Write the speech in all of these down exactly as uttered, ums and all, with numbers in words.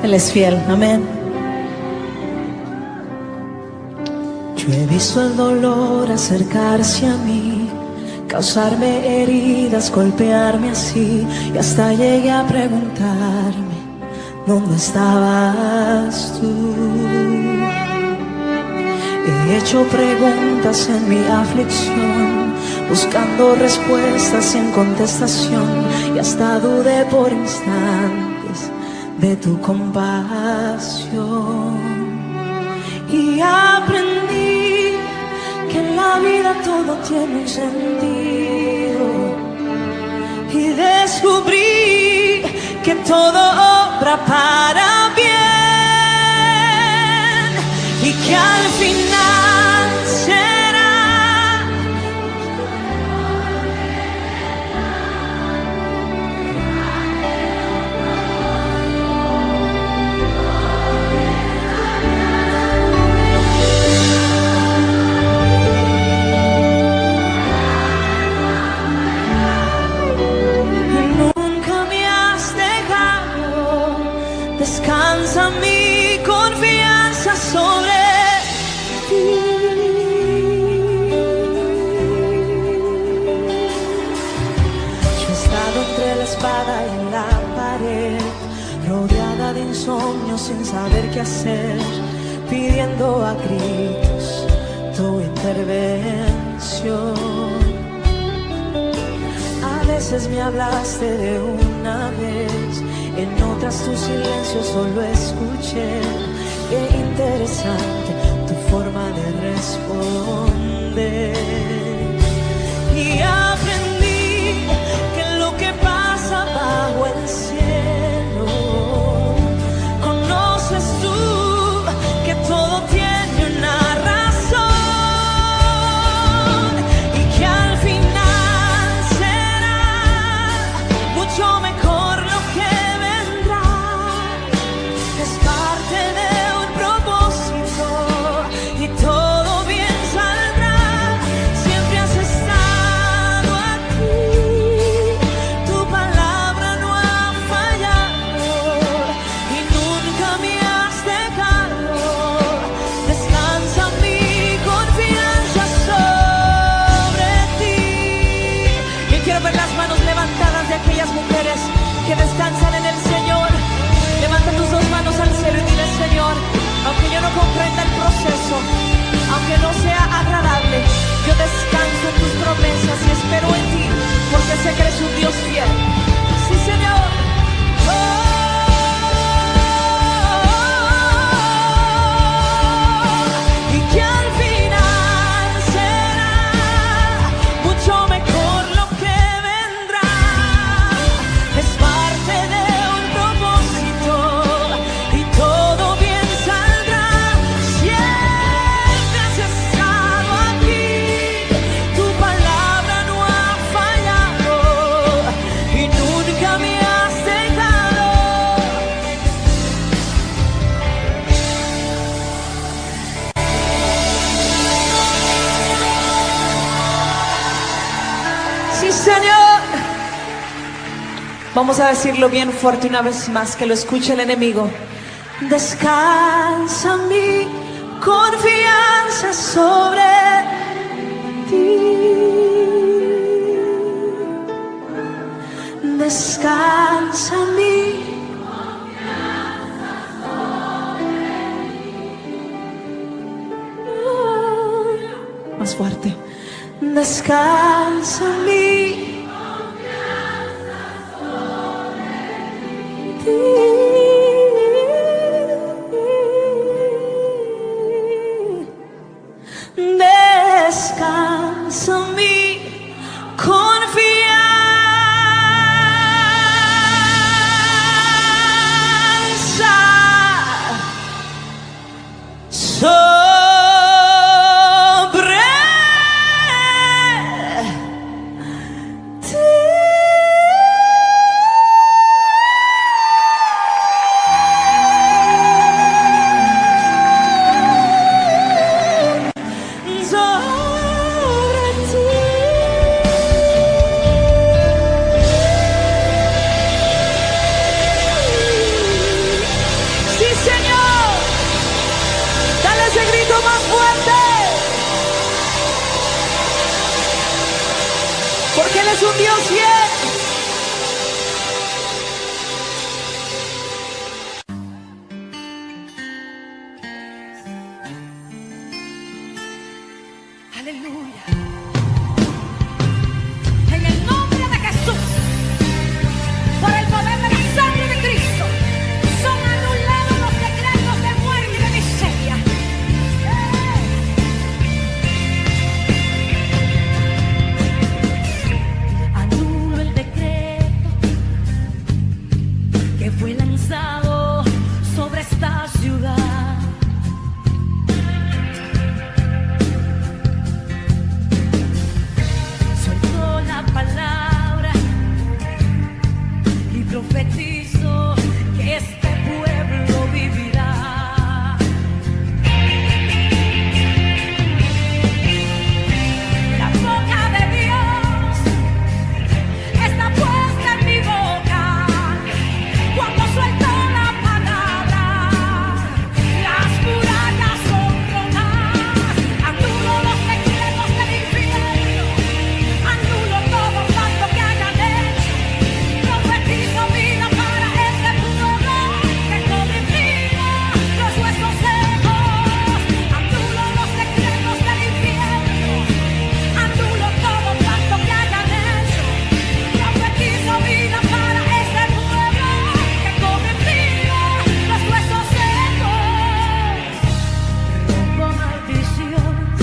Él es fiel, amén. Yo he visto el dolor acercarse a mí, causarme heridas, golpearme así, y hasta llegué a preguntarme, ¿dónde estabas tú? He hecho preguntas en mi aflicción, buscando respuestas sin contestación, y hasta dudé por instantes de tu compasión. Y aprendí que en la vida todo tiene un sentido, y descubrí que todo obra para bien, y que al final será descansa mi confianza sobre ti. Yo he estado entre la espada y la pared, rodeada de insomnio sin saber qué hacer, pidiendo a gritos tu intervención. A veces me hablaste de una vez, en otras tu silencio solo escuché. Qué interesante tu forma de responder. Y aprendí que lo que pasa bajo el cielo, conoces tú que todo tiene una razón, y que al final será mucho mejor lo que que descansan en el Señor. Levanta tus dos manos al cielo y dile: Señor, aunque yo no comprenda el proceso, aunque no sea agradable, yo descanso en tus promesas y espero en ti, porque sé que eres un Dios fiel. Sí, Señor. Oh. Y que al final será mucho mejor lo que vendrá. Es parte de un propósito y todo bien saldrá. Siempre has estado aquí, tu palabra no ha fallado y nunca me has dejado. Sí, Señor. Vamos a decirlo bien fuerte una vez más, que lo escuche el enemigo. Descansa mi confianza sobre ti. Descansa mi confianza sobre ti. Más fuerte. Descansa mi descansa mi confianza sobre eres un Dios fiel. Aleluya. En el nombre de Jesús, por el poder de la sangre de Cristo, son anulados los decretos de muerte y de miseria. Anulo el decreto que fue lanzado sobre esta ciudad. Profetizo que este pueblo vivirá. La boca de Dios está puesta en mi boca. Cuando suelto la palabra, las murallas son rotas. Anulo los decretos del infierno, anulo todo pacto que hayan hecho. Profetizo vida para este pueblo que cobre vida los huesos secos. Anulo los decretos del infierno, anulo todo pacto que hayan hecho. Profetizo vida para este pueblo que cobre vida los huesos secos. Rompo maldiciones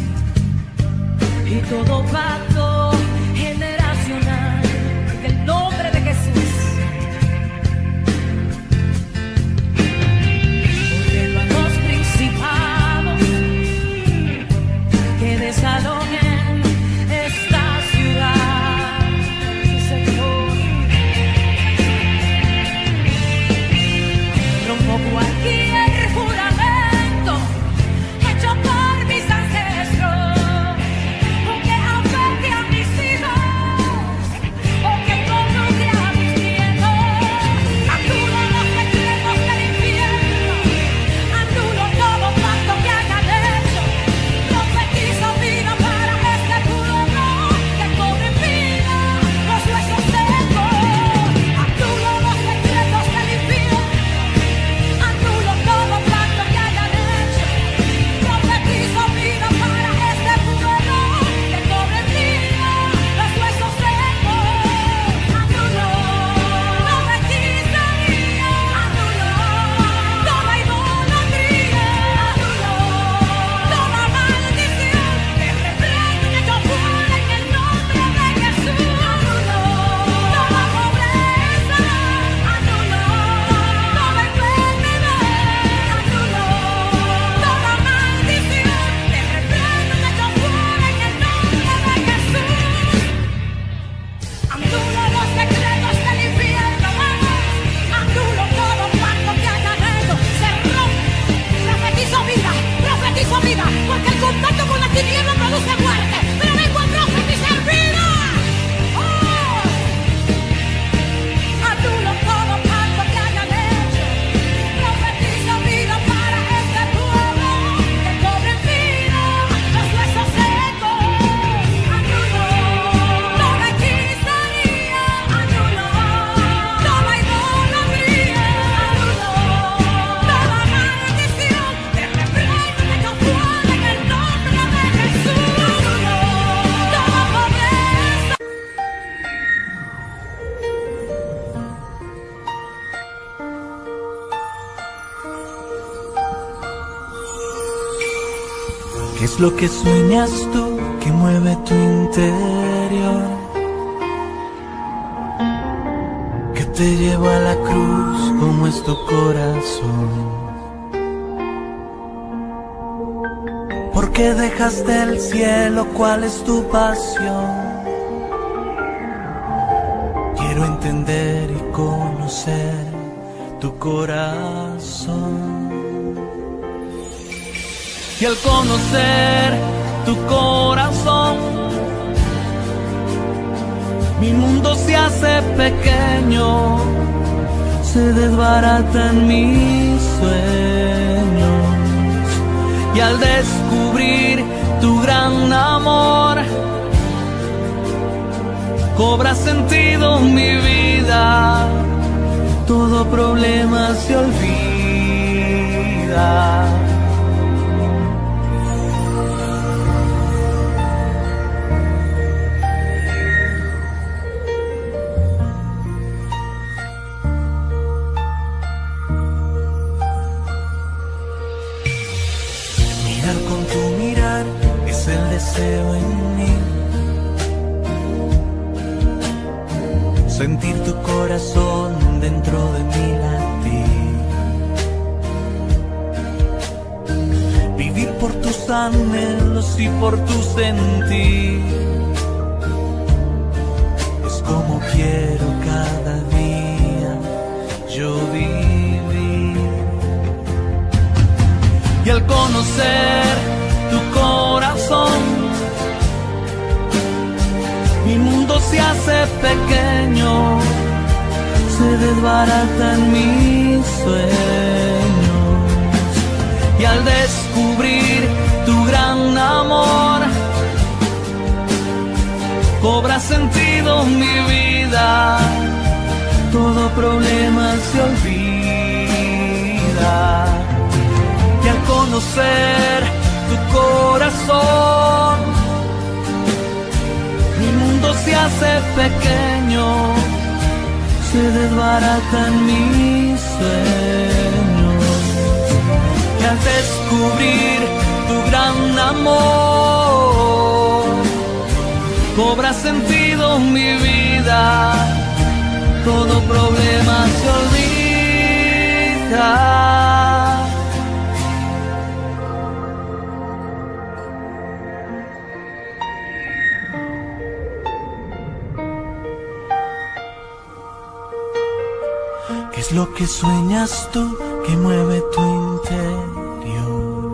y todo pacto generacional en el nombre de Jesús. Ordeno a los principados que desalojen esta ciudad, Señor. Rompo cualquier juramento hecho por mis ancestros, aunque afecte a mis hijos o que involucre a mis nietos. Anulo los decretos del infierno, anulo todo pacto que hayan hecho. Profetizo vida para este pueblo que cobre vida los huesos secos. Anulo los decretos del infierno, anulo todo pacto que hayan hecho. Profetizo vida para este pueblo que cobre vida los huesos secos. Anulo toda hechicería, anulo toda idolatría, anulo toda maldición. Te reprendo y echo fuera en el nombre de Jesús. Anulo toda pobreza, anulo toda enfermedad, anulo toda maldición. Te reprendo y echo fuera en el nombre de Jesús. Anulo los decretos del infierno, vamos. Anulo todo pacto que hayan hecho. Se rompe. Profetizo vida, profetizo vida, porque el contacto con la tiniebla produce muerte, pero vengo a profetizar vida. Oh. Anulo todo pacto que hayan hecho. Profetizo vida para este pueblo que cobre vida los huesos secos. Anulo toda hechicería, anulo toda idolatría, anulo toda maldición. Te reprendo y echo fuera en el nombre de Jesús. Anulo toda pobreza. ¿Qué es lo que sueñas tú que mueve tu interior? Que te lleva a la cruz, como es tu corazón. ¿Por qué dejaste el cielo? ¿Cuál es tu pasión? Quiero entender y conocer tu corazón. Y al conocer tu corazón, mi mundo se hace pequeño, se desbaratan mis sueños. Y al descubrir tu gran amor, cobra sentido mi vida, todo problema se olvida. Mirar con tu mirar es el deseo en mí. Sentir tu corazón dentro de mi latir. Vivir por tus anhelos y por tu sentir. Es como quiero cada día yo vivir. Y al conocer tu corazón, mi mundo se hace pequeño, se desbaratan mis sueños. Y al descubrir tu gran amor, cobra sentido mi vida, todo problema se olvida. Y al conocer tu corazón, mi mundo se hace pequeño, se desbaratan mis sueños. Y al descubrir tu gran amor, cobra sentido mi vida, todo problema se olvida. ¿Qué es lo que sueñas tú que mueve tu interior?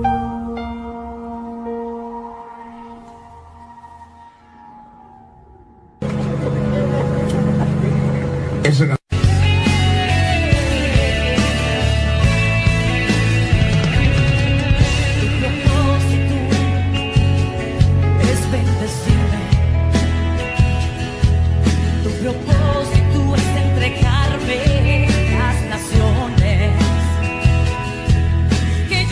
Esa canción. Que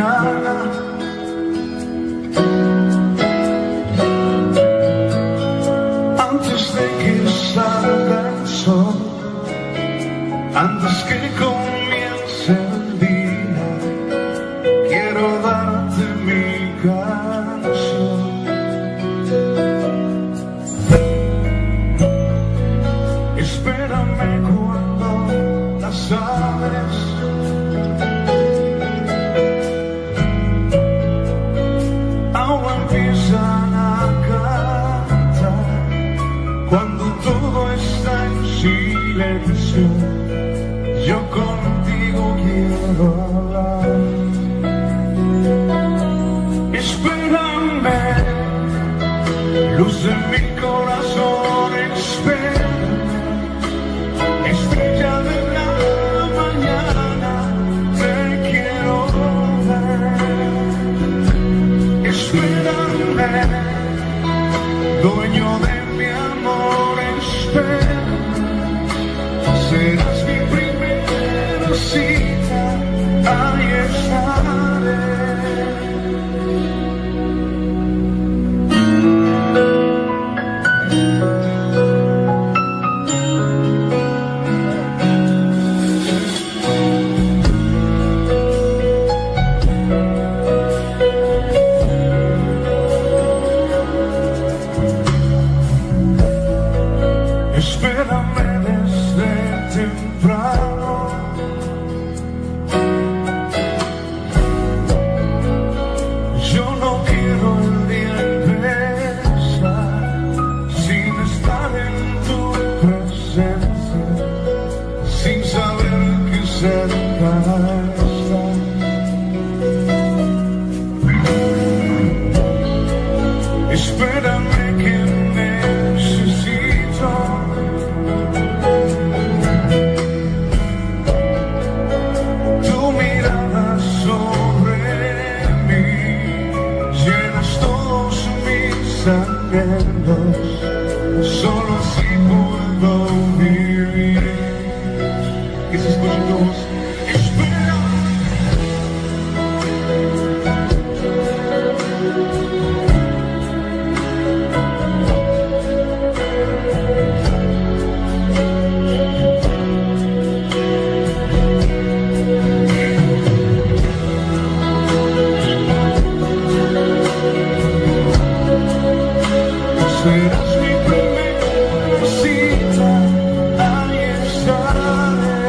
mañana. Antes de que salga el sol, antes que comience el día, quiero darte mi canción. Espérame cuando las aves ahora empiezan a cantar, cuando todo está en silencio, yo contigo quiero hablar. Espérame, luz de mi corazón, espérame, estrella de la mañana, te quiero ver. Espérame, dueño de mi amor, espérame, serás mi primera cita, ahí estaré. Espérame desde temprano, yo no quiero el día empezar sin estar en tu presencia, sin saber que cerca estás. Espérame que necesito tu mirada sobre mí, llenas todos mis anhelos, solo así puedo vivir. Que se escuche tu voz. Espera. Serás mi primera cita, ahí estaré.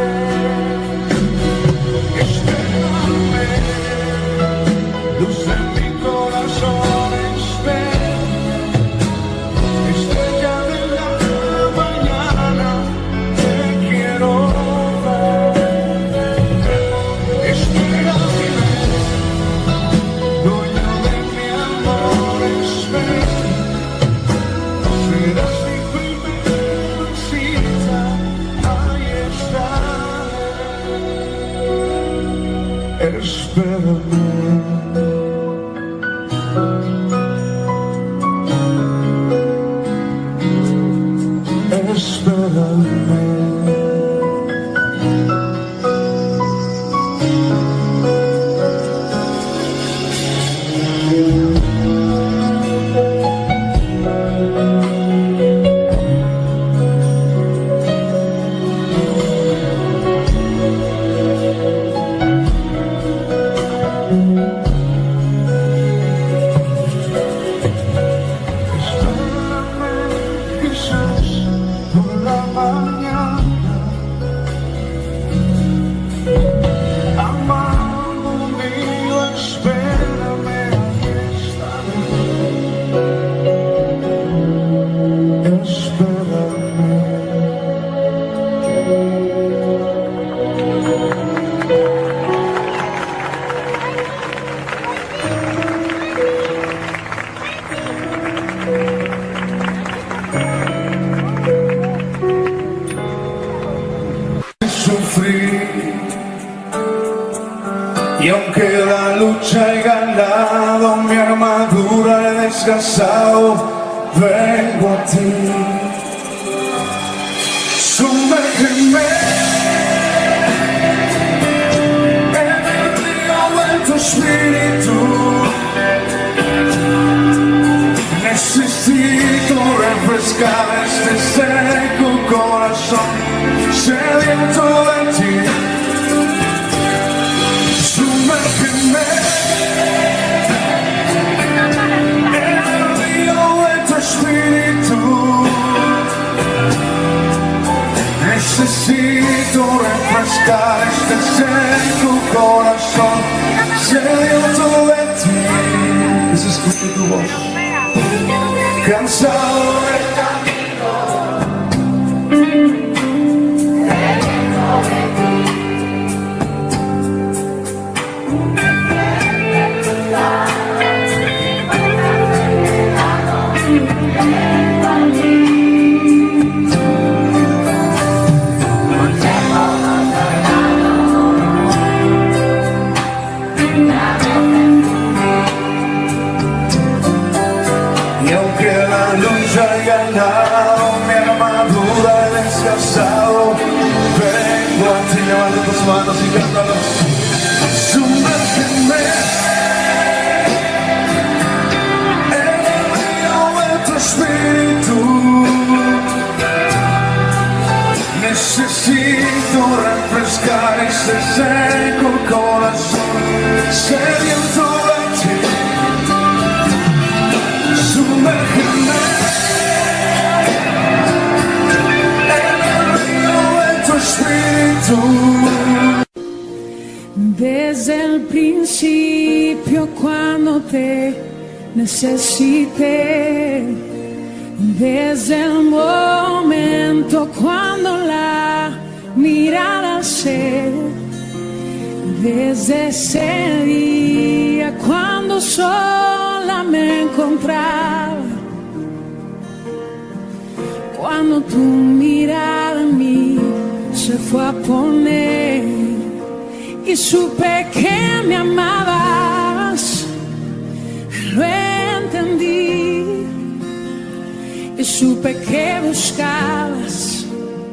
Espérame, luz de mi corazón, espérame, estrella de la mañana, te quiero ver. Espérame, dueño de mi amor, espérame, serás mi primera cita, ahí estaré. Espérame. Espérame. Quizás por la mañana, amado mío, espérame, aquí estaré. Espérame. Sufrir, y aunque la lucha he ganado, mi armadura he desgastado, vengo a ti. Sumérgeme en el río de tu espíritu. Necesito refrescar este seco corazón sediento de ti. Sumérgeme en el río de tu espíritu. Necesito refrescar este seco corazón sediento de ti. Ese es tu voz. Cansado del camino, sediento de ti. Y aunque la lucha ha ganado, mi armadura he descansado, vengo a ti, levanta tus manos y cántalo. Sumérgeme en el río de tu espíritu. Necesito refrescar este seco corazón sediento de ti. Sumérgeme en el río de tu espíritu. Desde el principio cuando te necesité, desde el momento cuando la mirada alcé, desde ese día cuando sola me encontraba, cuando tu mirada en mí se fue a poner y supe que me amabas, lo entendí y supe que buscabas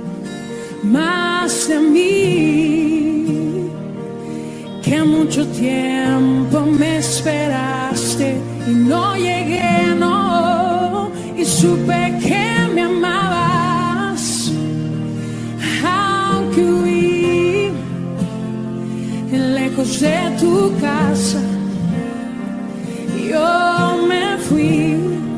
más de mí, que mucho tiempo me esperaste y no llegué, no, y supe que me amabas, aunque huí lejos de tu casa, yo me fui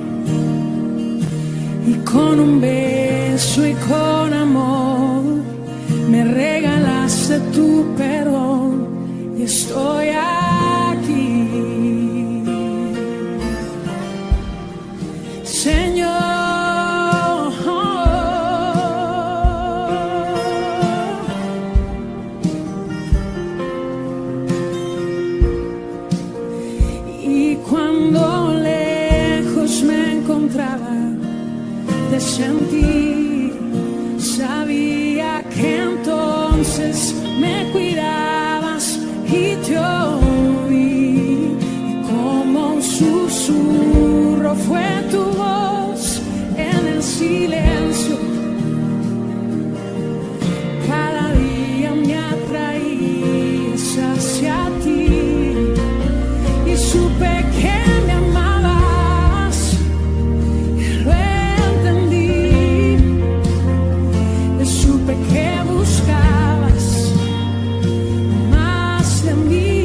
y con un beso y con amor me regalaste tu perdón y estoy aquí, Señor. Y cuando lejos me encontraba, te sentí, sabía que entonces me cuidabas y te oí, y como un susurro fue tu voz en el silencio, cada día me atraías hacia ti y supe que me amabas, lo entendí, y supe que buscabas más de mí,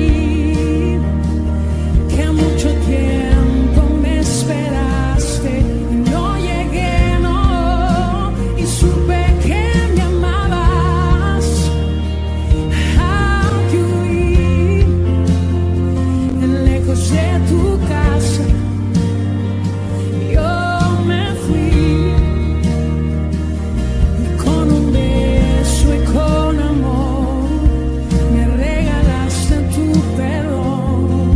que mucho tiempo me esperaste y no llegué, no, y supe que me amabas, aunque huí lejos de tu casa, yo me fui y con un beso y con amor me regalaste tu perdón.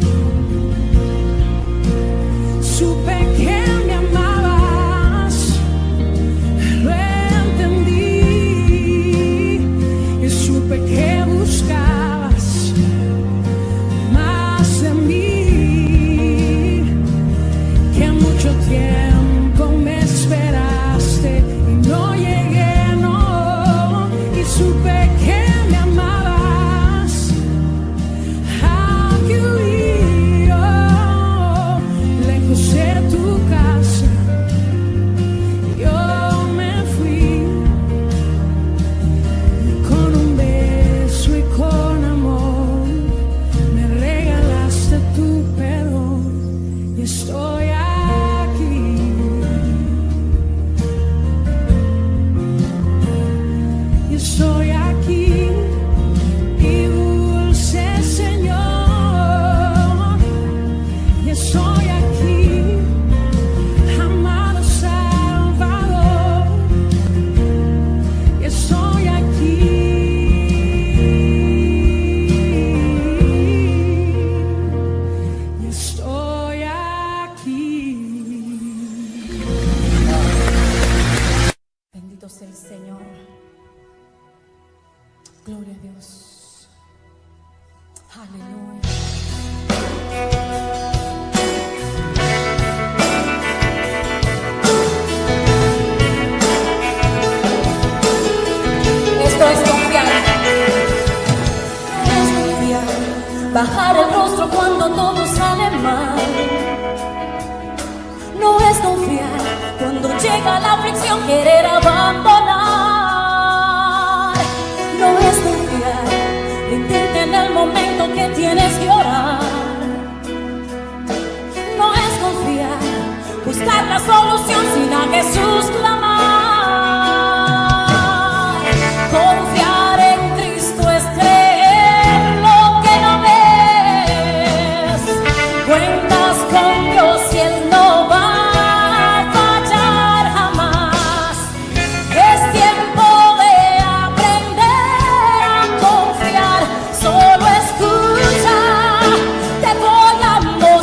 Supe que me amabas, lo entendí y supe que buscabas más de mí, bajar el rostro cuando todo sale mal. No es confiar cuando llega la aflicción, querer abandonar. No es confiar, rendirte en el momento que tienes que orar. No es confiar, buscar la solución sin a Jesús clamar. Confiar en Cristo es creer lo que no ves. Cuentas con Dios y Él no va a fallar jamás. Es tiempo de aprender a confiar. Solo escucha, te voy a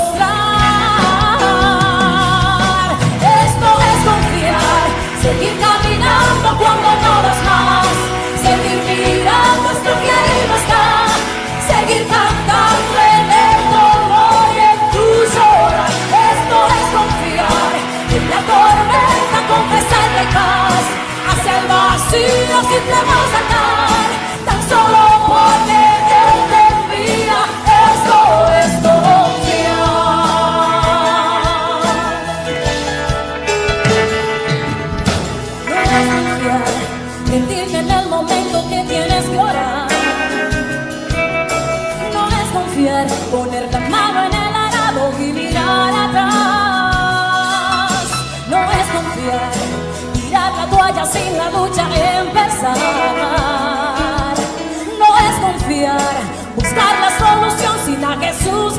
mostrar. Esto es confiar, seguir caminando cuando no das más, seguir mirando esto que ahí no está, seguir cantando en el dolor y en tu llorar. Esto es confiar, en la tormenta confesar de paz, hacia el vacío siempre vas a andar, tan solo porque Él te envía. Esto es confiar. No es confiar, rendirte en el momento que tienes que orar. No es confiar, poner la mano en el arado y mirar atrás. No es confiar, tirar la toalla sin la lucha empezar. No es confiar, buscar la solución sin a Jesús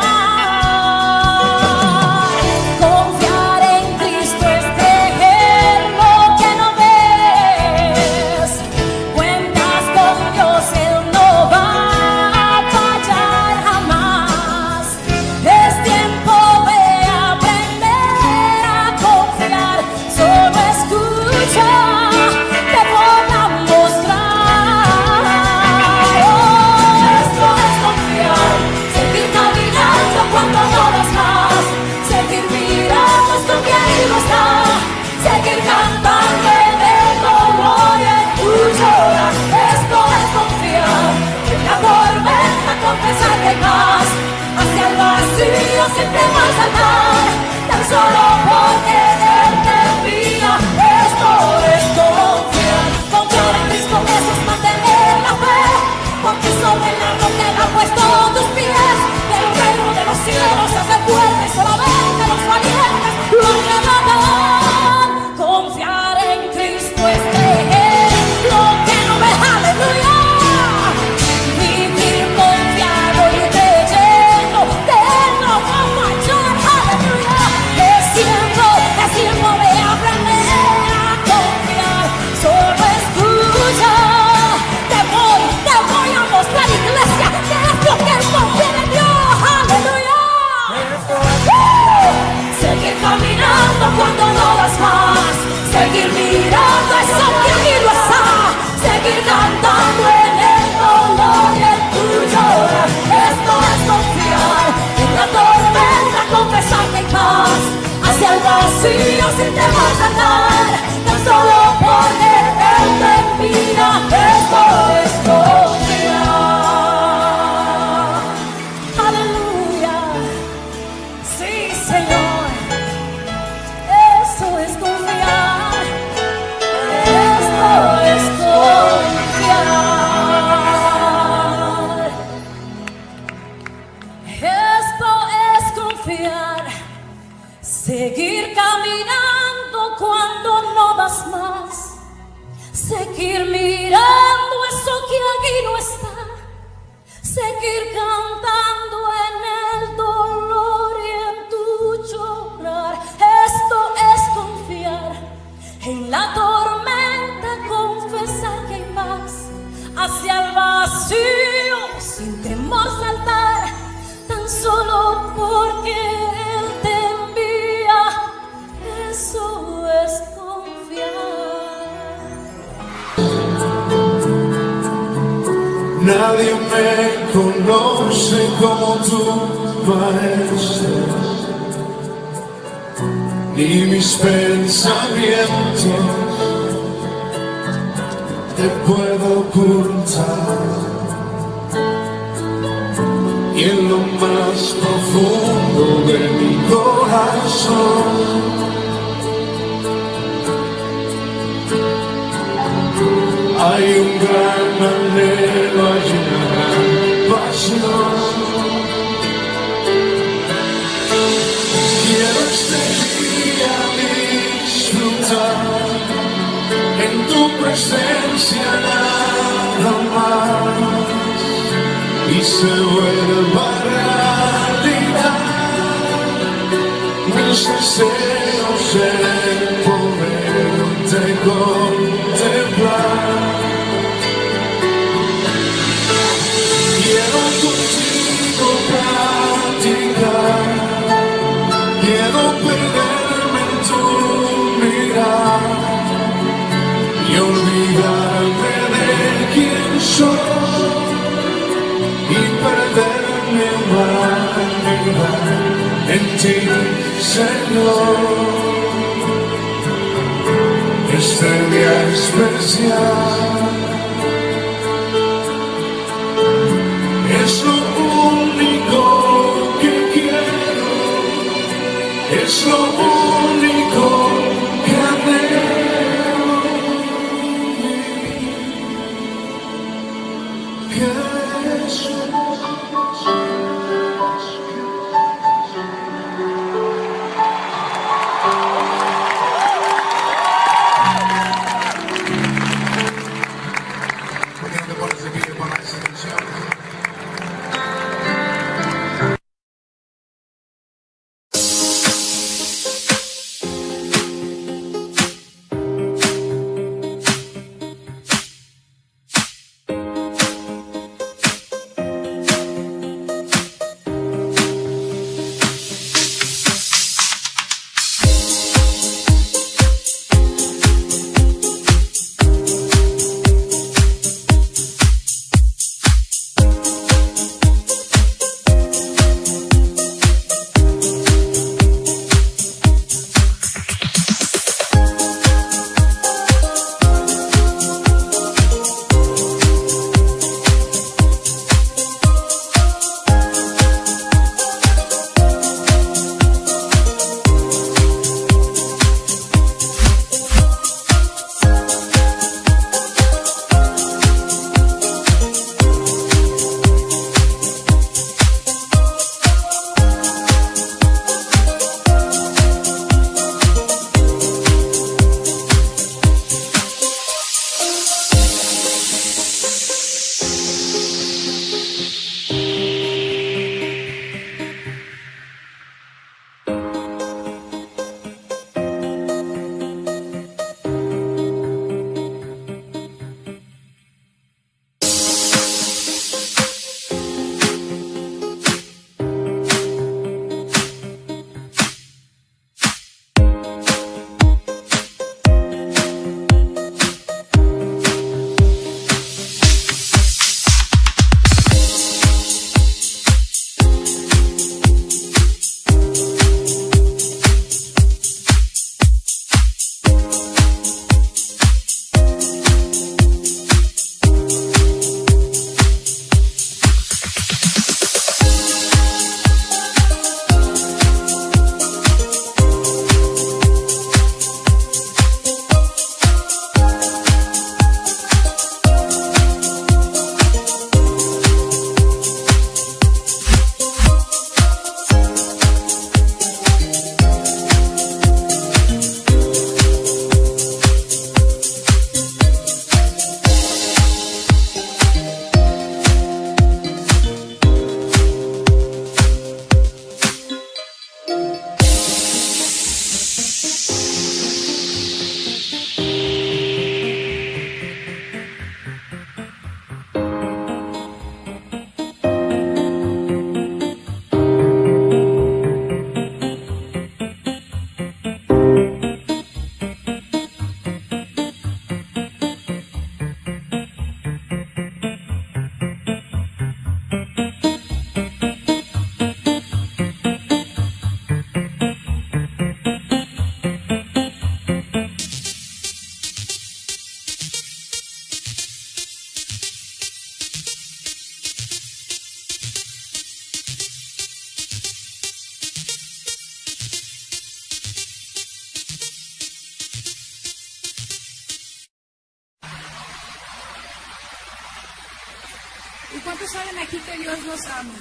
clamar. Confiar en Cristo es creer lo que no ves. Cuentas con Dios, Él no va a fallar jamás. Es tiempo de aprender a confiar. Solo escucha, te voy a mostrar. Esto es confiar, seguir caminando cuando no das más, seguir mirando esto que ahí no está, seguir cantando en el dolor y en tu llorar. Esto es confiar, en la tormenta confesar de paz, hacia el vacío siempre vas a andar, tan solo porque Él te envía. Esto es confiar, confiar en Cristo, eso es mantener la fe, porque sobre la roca Él ha puesto tus pies. El reino de los cielos se hace fuerte, solamente los valientes lo agradarán. Confiar en Cristo es creer lo que no ves. Aleluya. Vivir confiado y creyendo que Él no va a fallar. Aleluya. Es tiempo, es tiempo de aprender a confiar. Solo escucha, te voy, te voy a mostrar, iglesia, que es lo que Él confiere en Dios. Aleluya. Seguir caminando cuando no das más, seguir mirando eso que aquí no está, seguir cantando en el dolor y en tu llorar. Esto es confiar, en la tormenta confesar que hay paz, hacia el vacío si te vas a andar, tan solo porque Él te envía. Esto es confiar. Aleluya. Sí, Señor. Eso es confiar. Esto es confiar. Esto es confiar. Seguir caminando cuando no das más. Seguir mirando eso que aquí no está. Seguir cantando en el dolor y en tu llorar. Esto es confiar, en la tormenta confesar que hay paz, hacia el vacío sin temor saltar, tan solo porque Él te envía. Eso es confiar. Nadie me conoce como tú, Maestro, ni mis pensamientos te puedo ocultar. más profundo de mi corazón. Hay un gran anhelo, hay una gran pasión. Quiero este día disfrutar en tu presencia nada más y se vuelva realidad mis deseos en poderte contemplar. Quiero contigo practicar, quiero perderme en tu mirada y olvidarme de quién soy y perderme en vanidad en ti, Señor. Este día especial es lo único que quiero, es lo único que anhelo, Jesús. ¿Por qué no te pones de pie para esa canción? ¿Cuántos saben aquí que Dios los ama?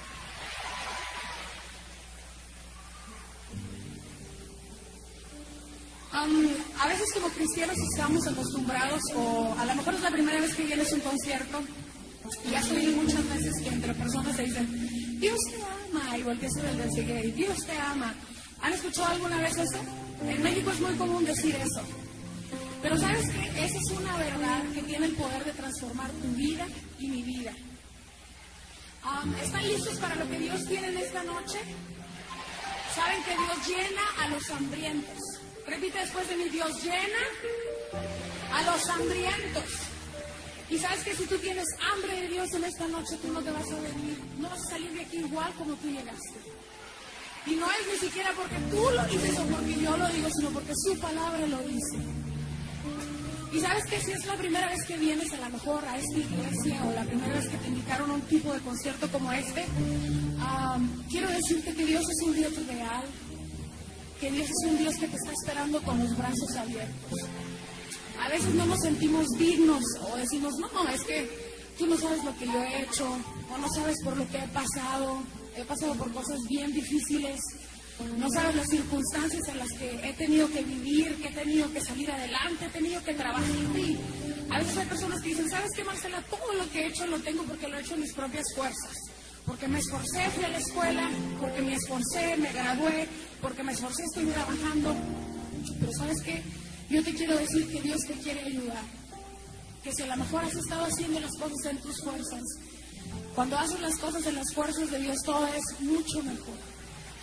Um, a veces como cristianos estamos acostumbrados, o a lo mejor es la primera vez que vienes a un concierto, y has oído muchas veces que entre personas se dicen, Dios te ama, y volteas a ver el del sigue, y Dios te ama. ¿Han escuchado alguna vez eso? En México es muy común decir eso. Pero ¿sabes qué? Esa es una verdad que tiene el poder de transformar tu vida y mi vida. Um, ¿Están listos para lo que Dios tiene en esta noche? ¿Saben que Dios llena a los hambrientos? Repite después de mí, Dios llena a los hambrientos. Y sabes que si tú tienes hambre de Dios en esta noche, tú no te vas a venir, no vas a salir de aquí igual como tú llegaste. Y no es ni siquiera porque tú lo dices o porque yo lo digo, sino porque su palabra lo dice. Y sabes que si es la primera vez que vienes a lo mejor a esta iglesia o la primera vez que te invitaron a un tipo de concierto como este, um, quiero decirte que Dios es un Dios real, que Dios es un Dios que te está esperando con los brazos abiertos. A veces no nos sentimos dignos o decimos, no, no, es que tú no sabes lo que yo he hecho o no sabes por lo que he pasado, he pasado por cosas bien difíciles. No sabes las circunstancias en las que he tenido que vivir, que he tenido que salir adelante, he tenido que trabajar. Y a veces hay personas que dicen, ¿sabes qué, Marcela? Todo lo que he hecho lo tengo porque lo he hecho en mis propias fuerzas. Porque me esforcé, fui a la escuela, porque me esforcé, me gradué, porque me esforcé, estoy trabajando. Pero ¿sabes qué? Yo te quiero decir que Dios te quiere ayudar. Que si a lo mejor has estado haciendo las cosas en tus fuerzas, cuando haces las cosas en las fuerzas de Dios, todo es mucho mejor.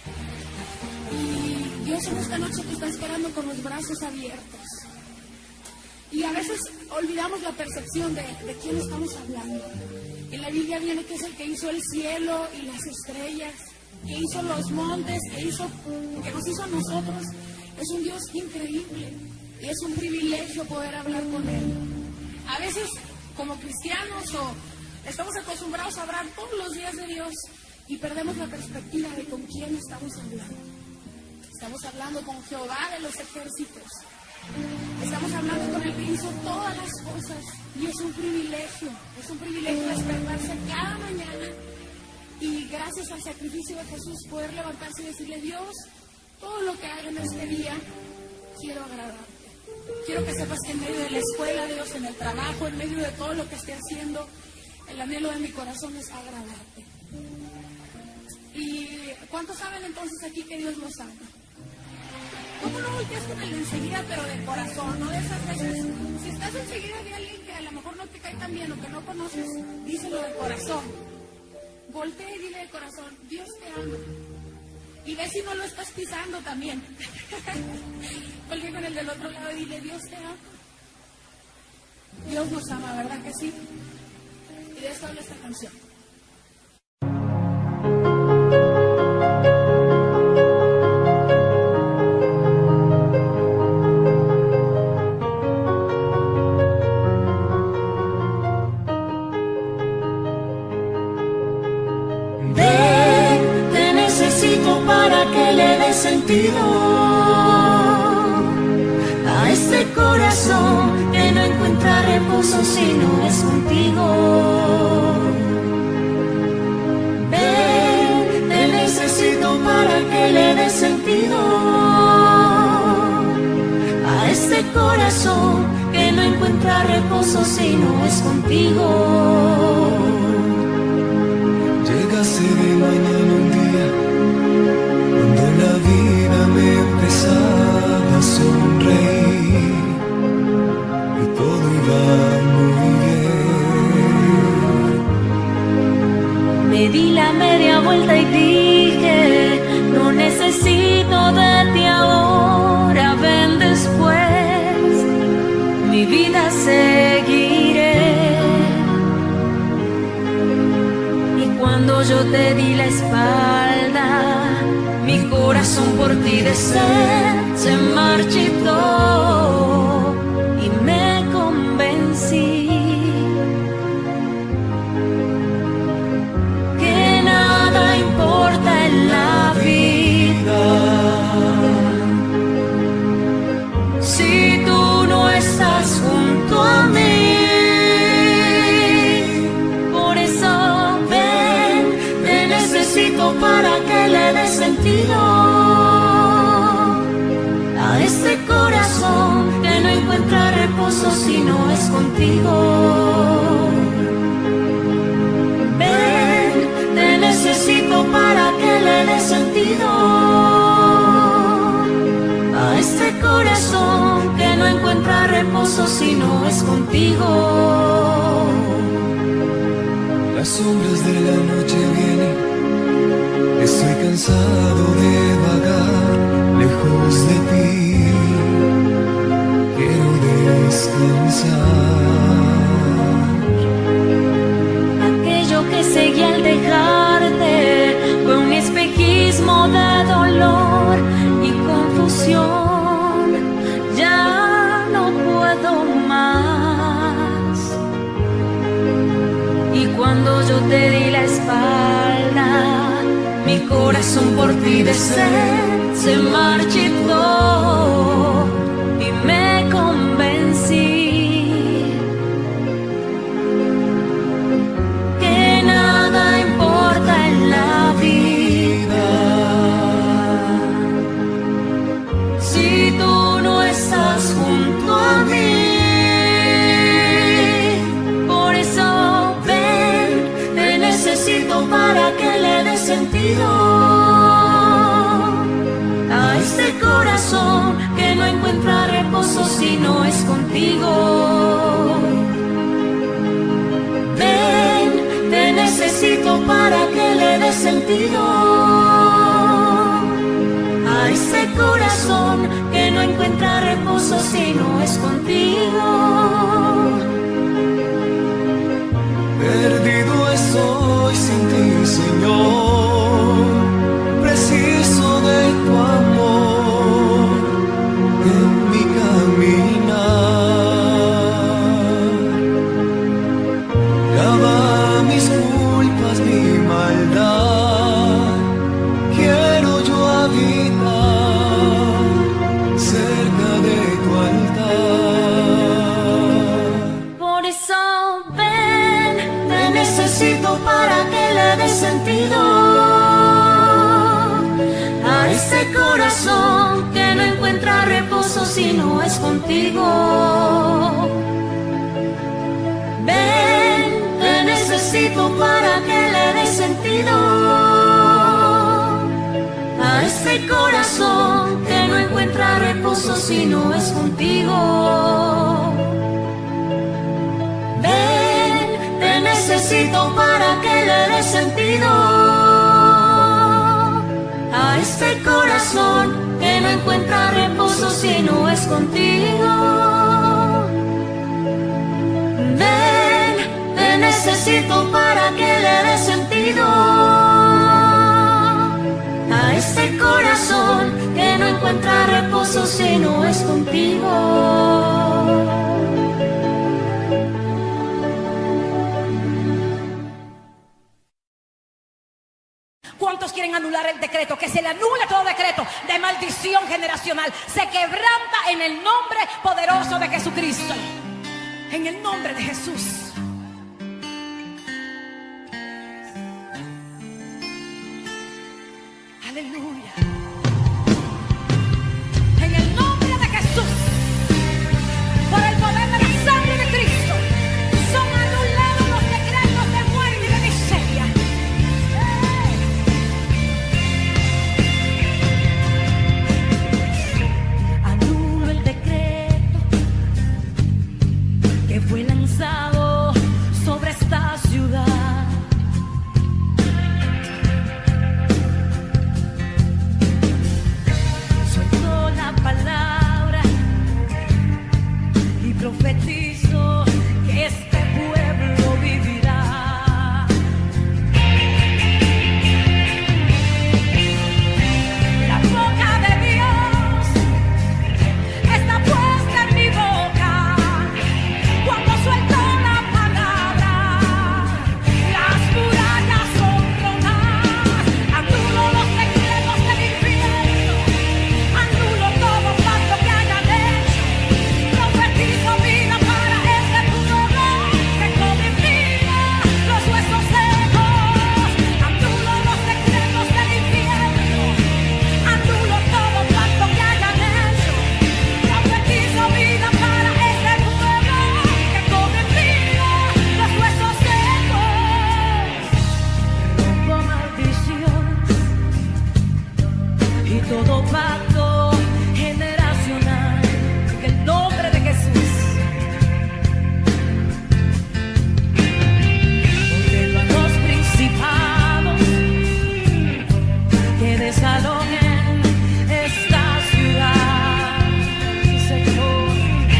Y Dios en esta noche te está esperando con los brazos abiertos. Y a veces olvidamos la percepción de, de quién estamos hablando. En la Biblia viene que es el que hizo el cielo y las estrellas, que hizo los montes, que, hizo, que nos hizo a nosotros. Es un Dios increíble y es un privilegio poder hablar con Él. A veces, como cristianos, o estamos acostumbrados a hablar todos los días de Dios y perdemos la perspectiva de con quién estamos hablando. Estamos hablando con Jehová de los ejércitos. Estamos hablando con el que hizo todas las cosas. Y es un privilegio, es un privilegio despertarse cada mañana y gracias al sacrificio de Jesús poder levantarse y decirle, Dios, todo lo que haga en este día, quiero agradarte. Quiero que sepas que en medio de la escuela, Dios, en el trabajo, en medio de todo lo que esté haciendo, el anhelo de mi corazón es agradarte. ¿Y cuántos saben entonces aquí que Dios los ama? ¿Cómo no volteas con el de enseguida, pero de corazón, no de esas veces? Si estás enseguida de alguien que a lo mejor no te cae tan bien o que no conoces, díselo de corazón. Voltea y dile de corazón, Dios te ama. Y ve si no lo estás pisando también. Voltea con el del otro lado y dile, Dios te ama. Dios nos ama, ¿verdad que sí? Y de esto habla esta canción. Sentido a este corazón que no encuentra reposo si no es contigo. Ven, te necesito para que le des sentido a este corazón que no encuentra reposo si no es contigo. Llegase de mañana un día la vida me empezaba a sonreír y todo iba muy bien. Me di la media vuelta y dije, no necesito de ti ahora, ven después, mi vida seguiré. Y cuando yo te di la espalda, mi corazón por ti de sed se marchitó y me convencí que nada importa en la vida si tú no estás junto a mí. Por eso necesito para que le dé sentido a este corazón que no encuentra reposo si no es contigo. Ven, te necesito para que le dé sentido a este corazón que no encuentra reposo si no es contigo. Las sombras de la noche vienen, estoy cansado de vagar lejos de ti, quiero descansar. Aquello que seguí al dejarte fue un espejismo de dolor y confusión, ya no puedo más. Y cuando yo te di la espalda, mi corazón por ti de sed se marchitó y me convencí que nada importa en la vida si tú no estás junto a mí. Por eso ven, te necesito para que le dé sentido a este corazón que no encuentra reposo si no es contigo. Ven, te necesito para que le dé sentido a este corazón que no encuentra reposo si no es contigo. Perdido estoy sin ti, Señor, preciso de tu amor en mi caminar. Lava mis culpas, mi maldad, quiero yo habitar cerca de tu altar. Por eso ven, te necesito para que le dé sentido a este corazón que no encuentra reposo si no es contigo. Ven, te necesito para que le dé sentido a este corazón que no encuentra reposo si no es contigo. Ven, te necesito para que le dé sentido a este corazón que no encuentra reposo si no es contigo. Ven, te necesito para que le dé sentido a este corazón que no encuentra reposo si no es contigo. ¿Cuántos quieren anular el decreto? Que se le anule todo decreto de maldición generacional. Se quebranta en el nombre poderoso de Jesucristo. En el nombre de Jesús. Aleluya. En el nombre de Jesús. Por el poder de la sangre de Cristo. Son anulados los decretos de muerte y de miseria. Anulo el decreto que fue lanzado sobre esta ciudad. todo pacto generacional. En el nombre de Jesús. Ordeno a los principados que desalojen esta ciudad, Señor.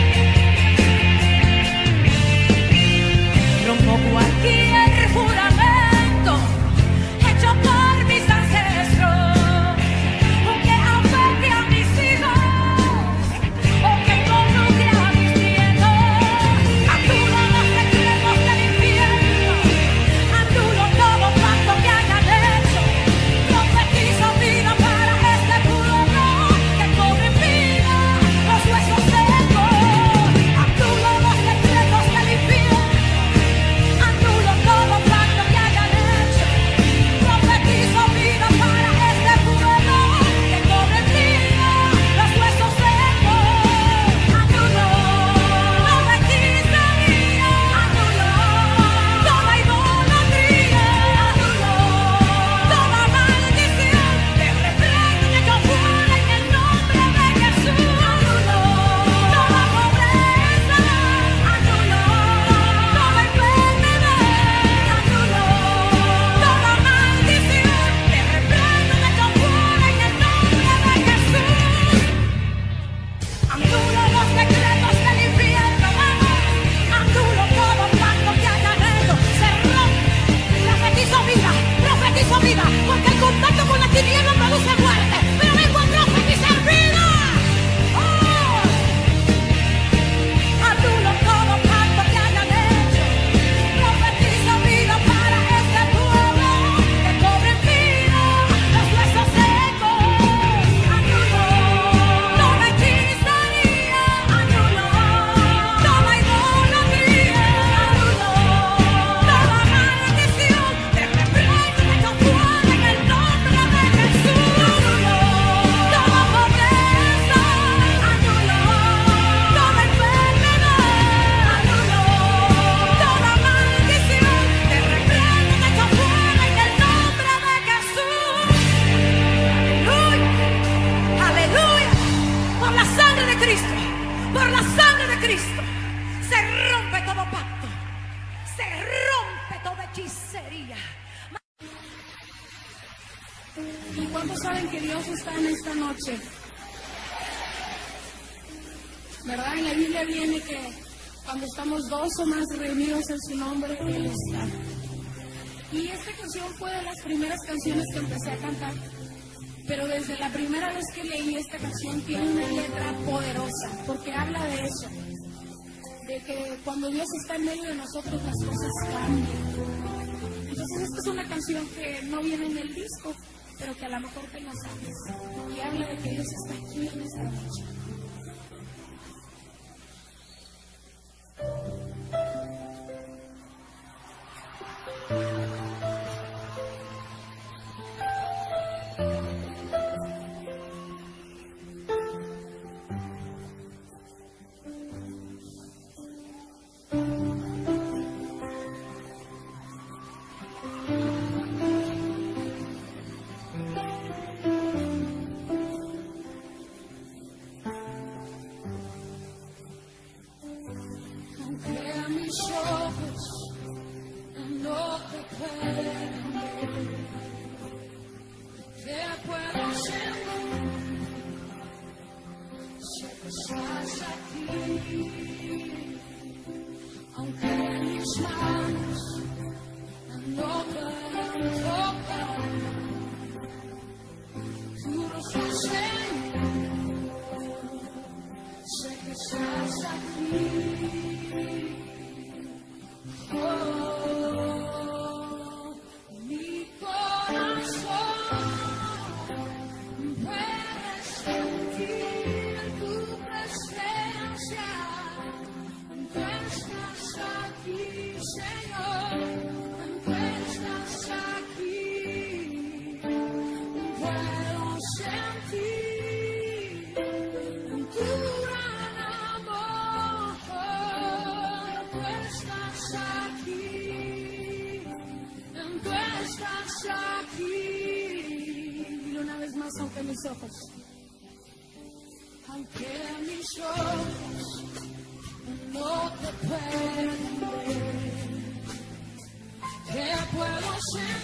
Rompo cualquier juramento hecho por mis ancestros, o que afecte a mis hijos, o que involucre a mis nietos. Anulo los decretos del infierno, anulo todo pacto que hayan hecho. Profetizo vida para este pueblo, que cobre vida los huesos secos. Anulo los decretos del infierno, anulo todo pacto que hayan hecho. Profetizo vida para este pueblo, que cobre vida los huesos secos. Anulo toda hechicería, anulo toda idolatría, anulo toda maldición. Te reprendo y echo fuera en el nombre de Jesús. Anulo toda pobreza, anulo toda enfermedad, anulo toda maldición. Te reprendo y echo fuera en el nombre de Jesús. Anulo los decretos del infierno, vamos. Anulo todo pacto que hayan hecho. Se rompe. Profetizo vida, profetizo vida, porque el contacto con la tiniebla produce muerte, pero vengo a profetizar vida. Oh. Anulo todo pacto que hayan hecho. Profetizo vida para este pueblo, que cobre vida los huesos secos. Anulo toda hechicería, anulo toda idolatría, anulo toda maldición. Te reprendo y echo fuera en el nombre de Jesús. Anulo toda pobreza, anulo toda enfermedad, anulo toda maldición. Te reprendo y echo fuera en el nombre de Jesús. Aleluya, aleluya. Por la sangre de Cristo, por la sangre de Cristo, se rompe todo pacto, se rompe toda hechicería. ¿Y cuántos saben que Dios está en esta noche? ¿Verdad? En la Biblia viene que cuando estamos dos o más reunidos en su nombre, Él está. Y esta canción fue de las primeras canciones que empecé a cantar. Pero desde la primera vez que leí esta canción tiene una letra poderosa, porque habla de eso. De que cuando Dios está en medio de nosotros las cosas cambian. Entonces esta es una canción que no viene en el disco, pero que a lo mejor te la sabes. Y habla de que Dios está aquí en esta noche. Aunque a mis ojos no te pueden ver, te puedo sentir, sé que estás aquí. Aunque mis manos no puedan tocar tu rostro, Señor, sé que estás aquí. Oh, mi corazón puede sentir tu presencia. Aunque estás aquí, Señor, aunque estás aquí, puedo sentir. aunque mis ojos, aunque mis ojos no te pueden ver, ¿qué puedo hacer?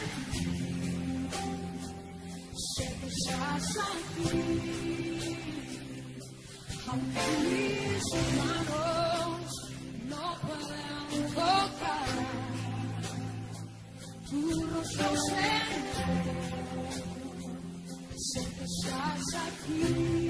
Sé que estás aquí, aunque mis manos no puedan tocar tu rostro, sé, sé que estás aquí.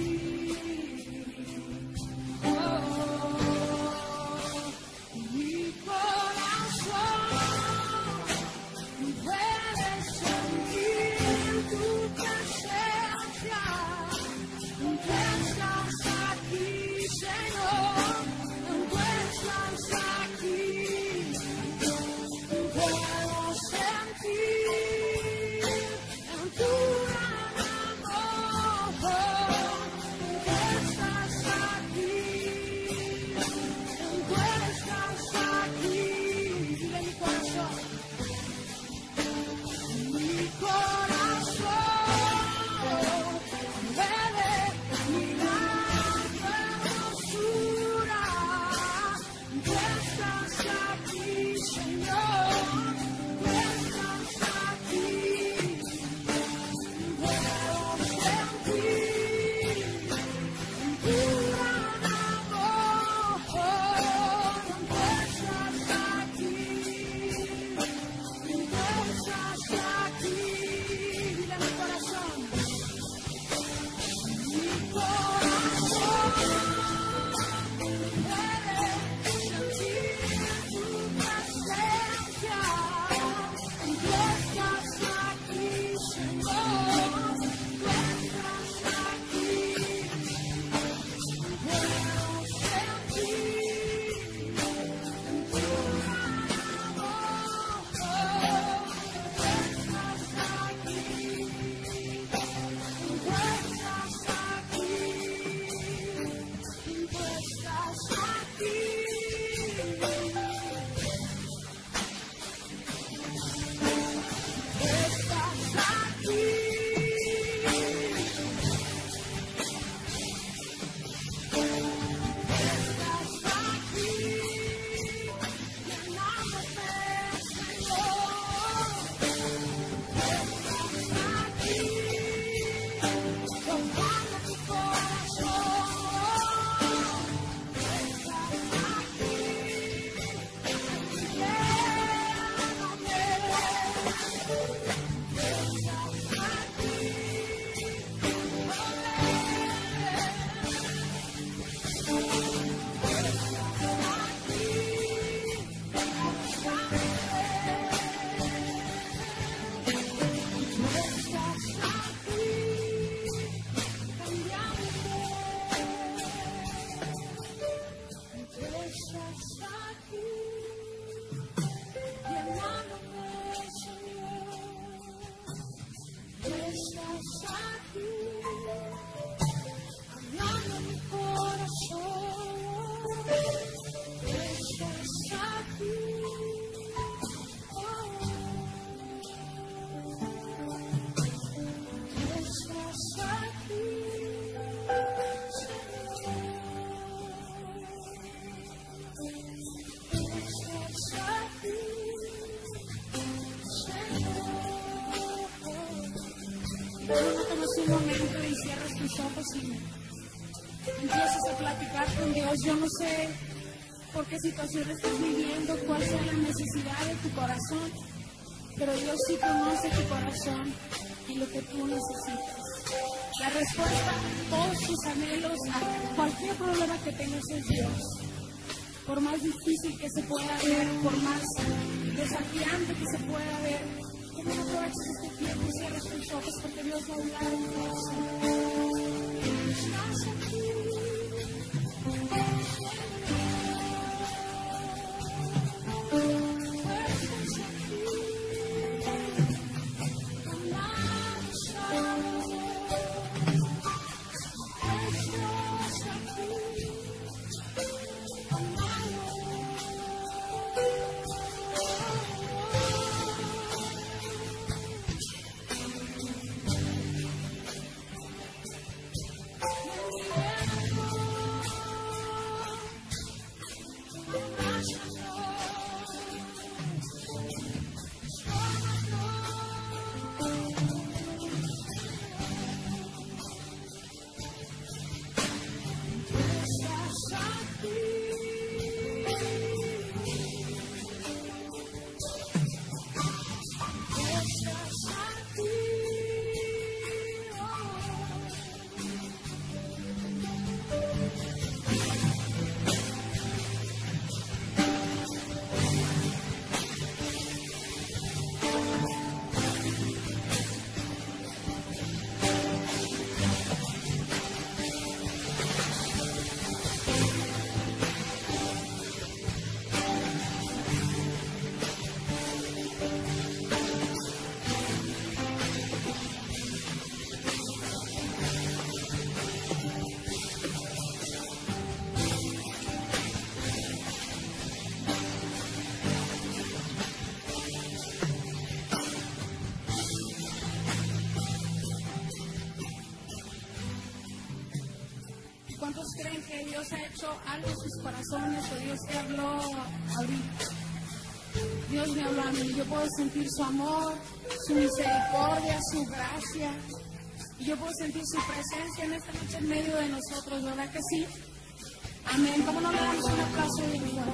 Un momento y cierras tus ojos y empiezas a platicar con Dios. Yo no sé por qué situación estás viviendo, cuál sea la necesidad de tu corazón, pero Dios sí conoce tu corazón y lo que tú necesitas. La respuesta a todos tus anhelos, a cualquier problema que tengas, es Dios. Por más difícil que se pueda ver, por más desafiante que se pueda ver, que no aproveches este tiempo y cierres tus ojos, porque Dios va a hablar en tu corazón. Estás aquí. ¿Cuántos creen que Dios ha hecho algo en sus corazones o Dios te habló ahorita? Dios me habló a mí, yo puedo sentir su amor, su misericordia, su gracia. Y yo puedo sentir su presencia en esta noche en medio de nosotros, ¿verdad que sí? Amén. ¿Cómo no le damos un aplauso de Dios?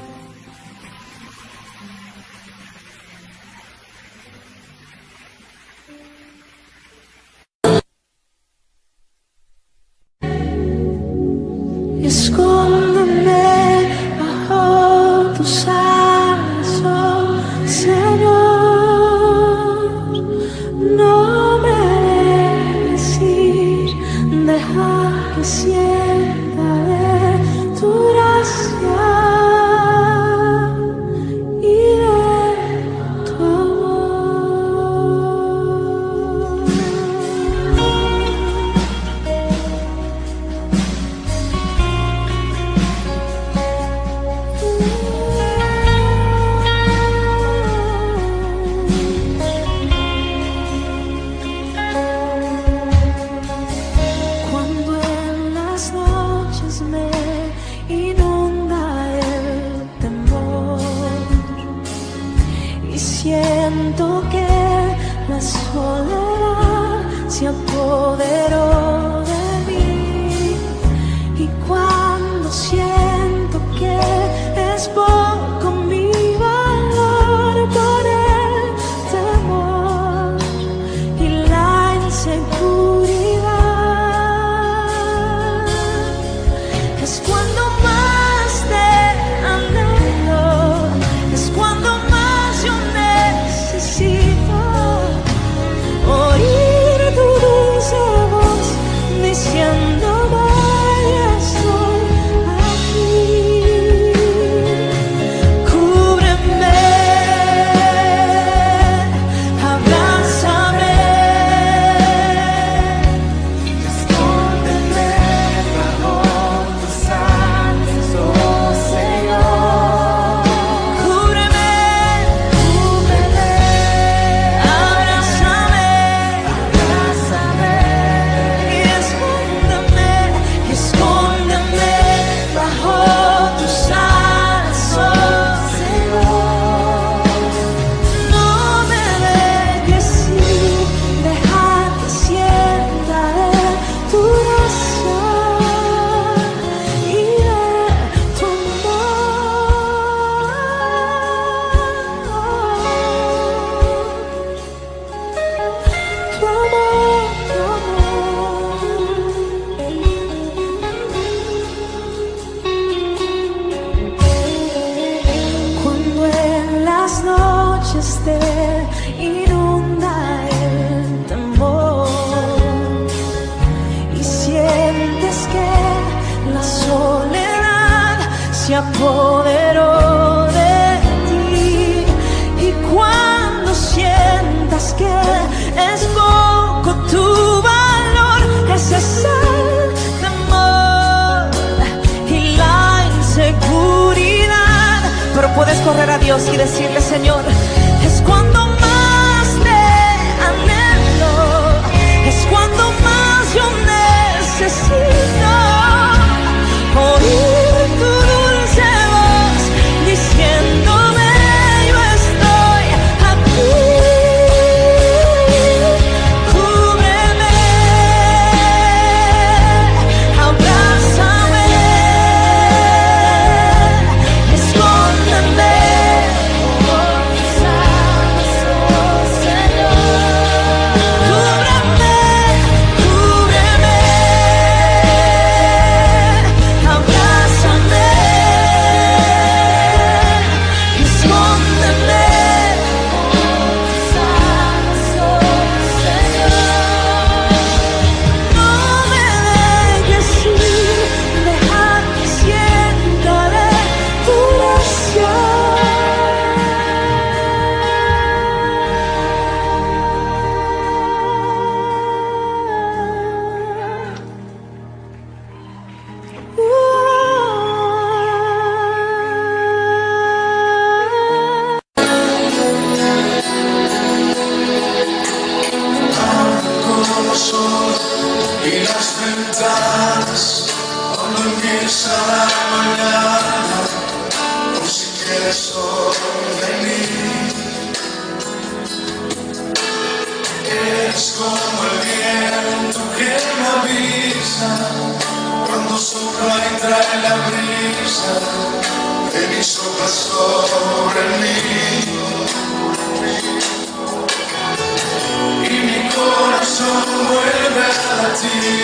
Escóndeme bajo tus alas, oh Señor. No me dejes ir, deja que sienta de tu gracia y de tu siento que la soledad se apoderó de mí, y cuando siento que es poco mi valor por el temor y la inseguridad, es cuando más te anhelo, es cuando oír tu dulce voz diciéndome estoy aquí. Cúbreme, abrázame, escóndeme bajo tus alas, oh Señor. Cúbreme, cúbreme, abrázame, abrázame y escóndeme, y escóndeme bajo tus alas, oh Señor. No me dejes ir, deja que sienta de tu gracia y de tu amor, tu amor, tu amor. Cuando en las noches te inunda el temor y sientes que la soledad se apoderó de ti, y cuando sientas que es poco tu valor, ese es el temor y la inseguridad, pero puedes correr a Dios y decirle: Señor, es cuando más te anhelo, es cuando más yo necesito oír tu dulce voz diciéndome yo estoy aquí. Cúbreme, abrázame, escóndeme por tus alas, oh Señor. Cúbreme, cúbreme, abrázame, escóndeme por tus alas, oh Señor. No me dejes ir, deja que sienta de tu gracia. Y las ventanas, cuando sobre mí. Eres como el viento que me avisa cuando sopla y trae la brisa de mi sopla sobre mí. Y mi corazón vuelve a latir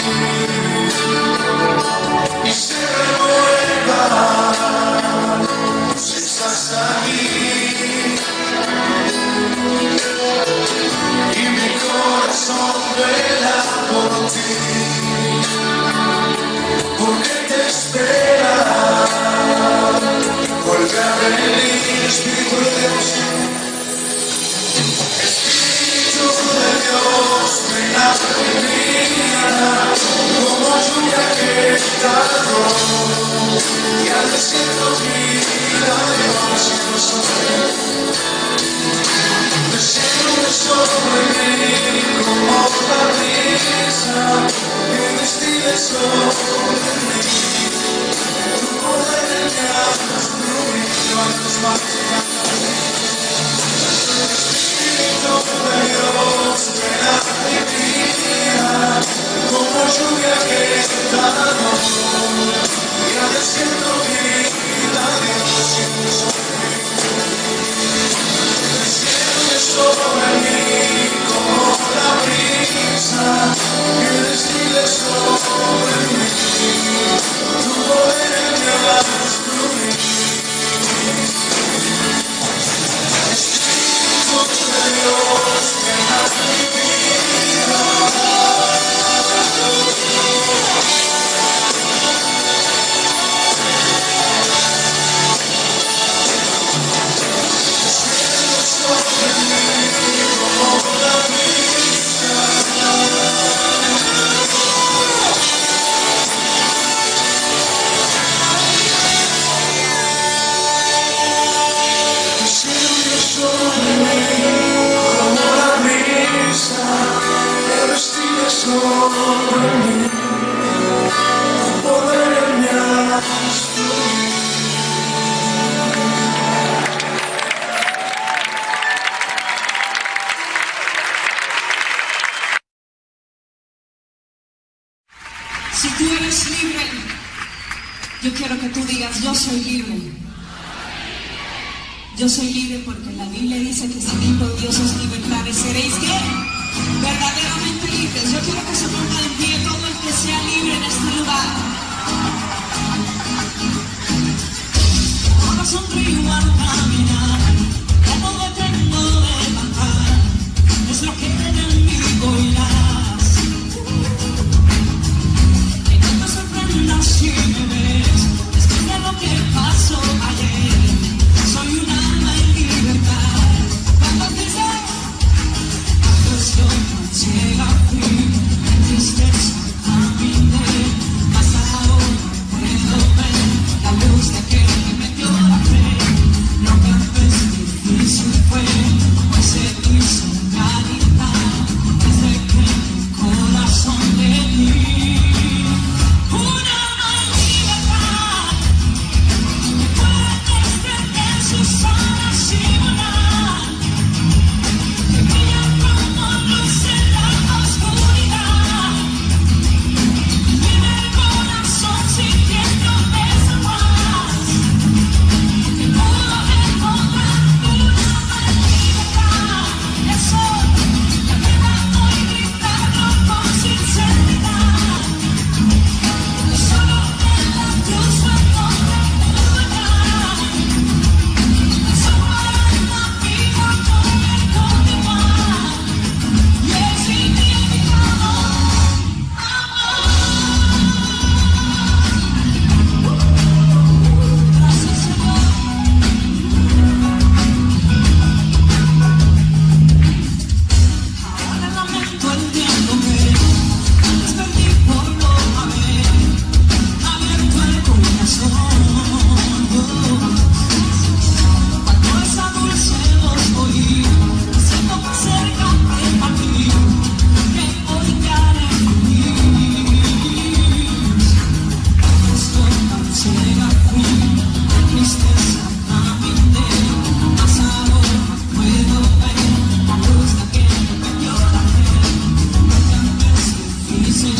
y se renueva si estás ahí. Y mi corazón vela por ti, porque te espera. Vuelve a venir, Espíritu de Dios. Espíritu de Dios, ven a mi vida, como lluvia que tardó, y al desierto vida Dios y nosotros. Desciende sobre mí como la brisa que destila sobre mí. Tu poder me hace fluir, levanta tus manos y canta. Espíritu de Dios, ven a mi vida, como lluvia que tardó, y al desierto vida Dios y sobre mí. Sobre mí como la brisa que destila sobre mí, tu poder me hace fluir. Espíritu de Dios, ven a mi vida. Sobre mí como la brisa. Desciende sobre mí como la brisa que destila sobre mí, tu poder me hace fluir. Si tú eres libre, yo quiero que tú digas, yo soy libre. Yo soy libre porque la Biblia dice que si libre Dios os libertare, seréis ¿qué? Verdaderamente libres. Yo quiero que se ponga en pie todo el que sea libre en este lugar. Ahora sonrío al caminar, ya no me tengo de levantar, es lo que el enemigo irá. Si me ves, después de lo que pasó ayer, soy un alma en libertad. Cuando te sé, cuando estoy tan ciega, fui, triste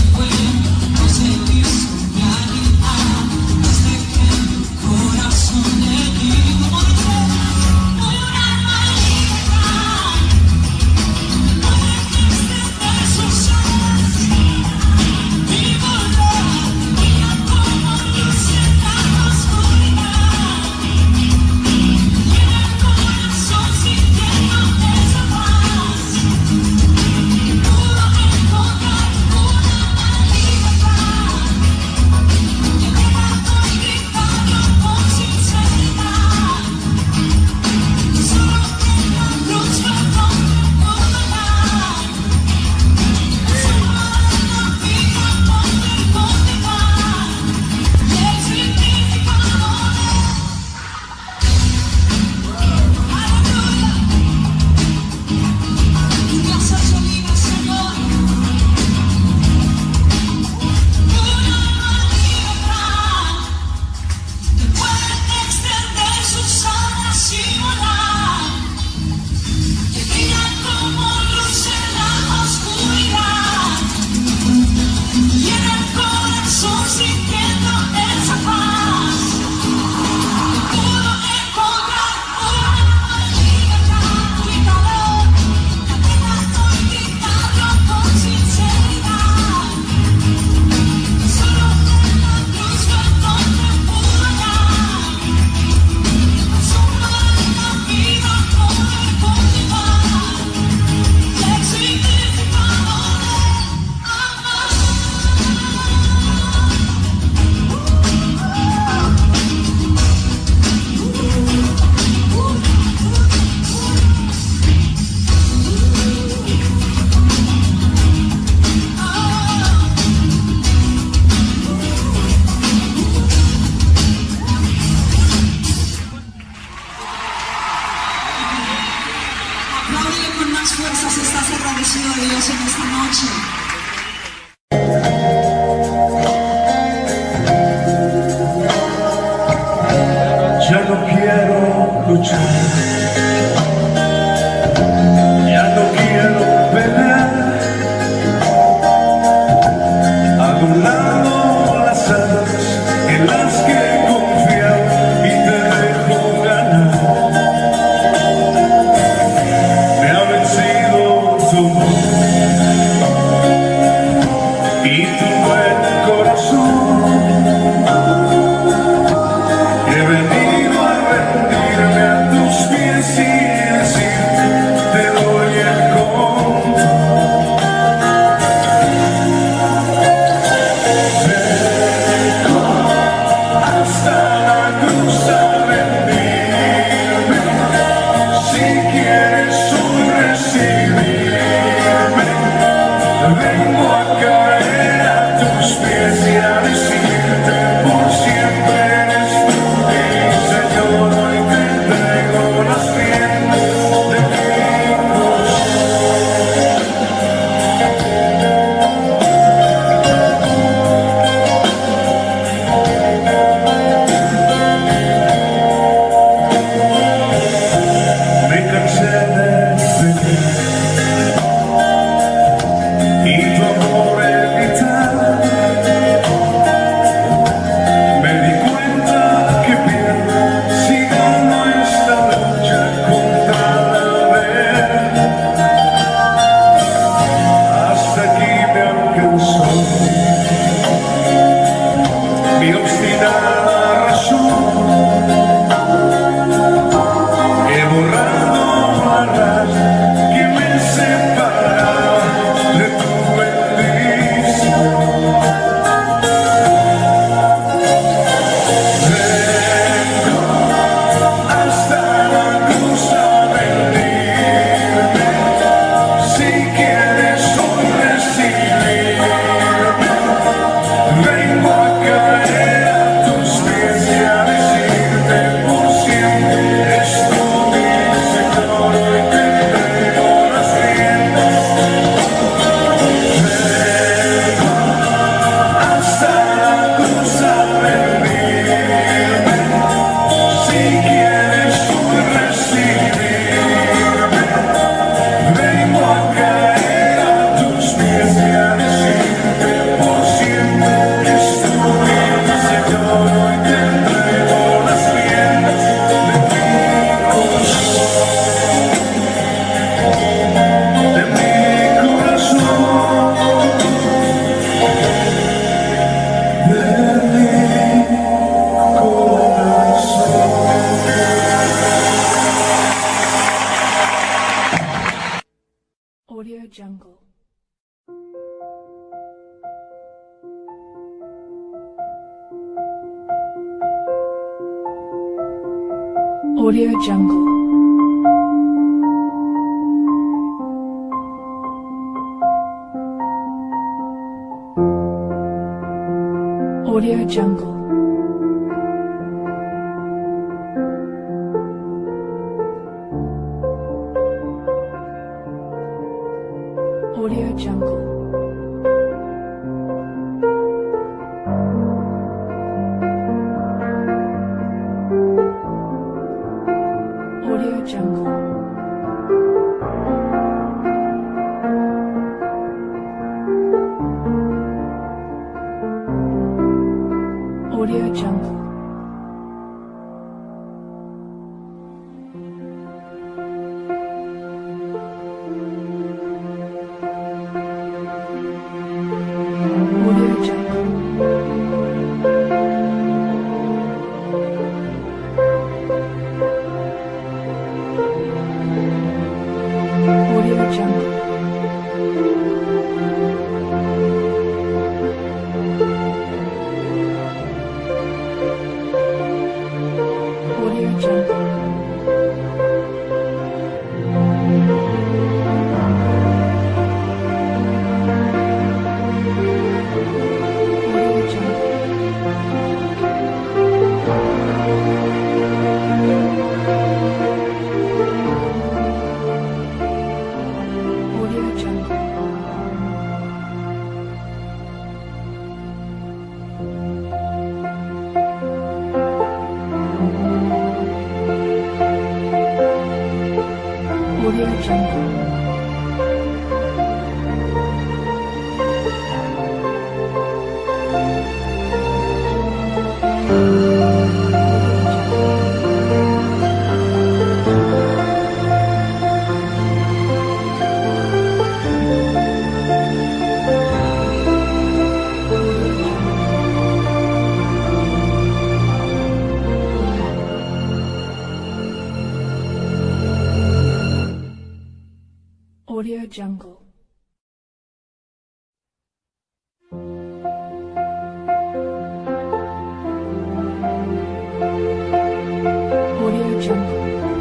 agradecido a Dios en esta noche. Ya no quiero luchar, ya no quiero pelear, adorando las armas en las que he confiado y te dejo ganar. Me ha vencido tu amor y tu buen corazón. He venido a rendirme a tus pies y decirte, te doy el control. Vengo hasta la cruz a rendirme. Si quieres hoy recibirme, vengo a caer a tu Audio Jungle. Audio Jungle. Audio Jungle. Audio Jungle. Audio Jungle. Audio Jungle. Audio Jungle. Audio Jungle. Audio Jungle. Audio Jungle. Audio Jungle.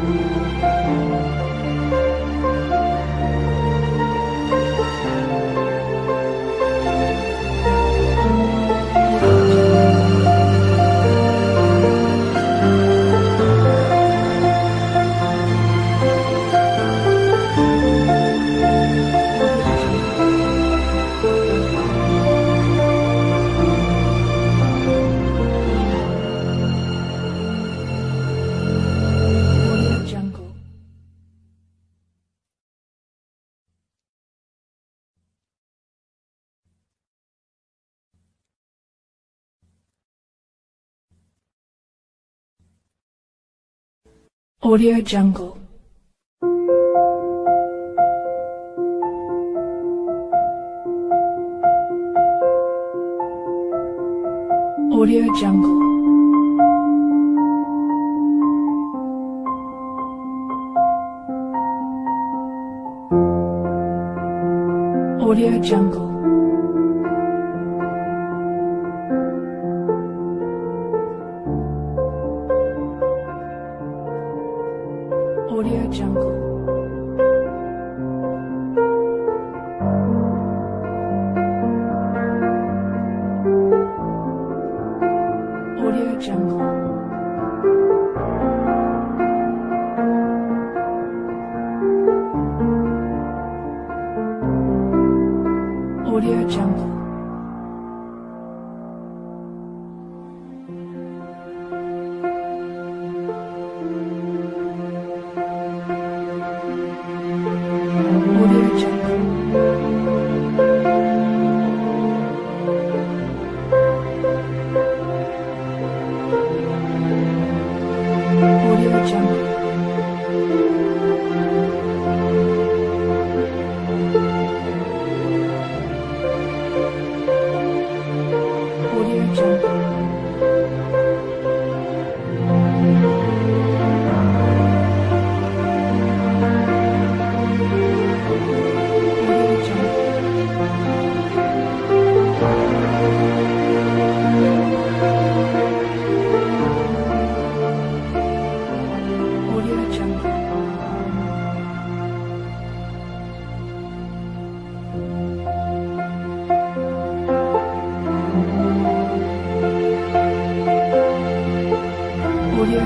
Audio Jungle. Audio Jungle. Audio Jungle. Audio Jungle. Audio Jungle.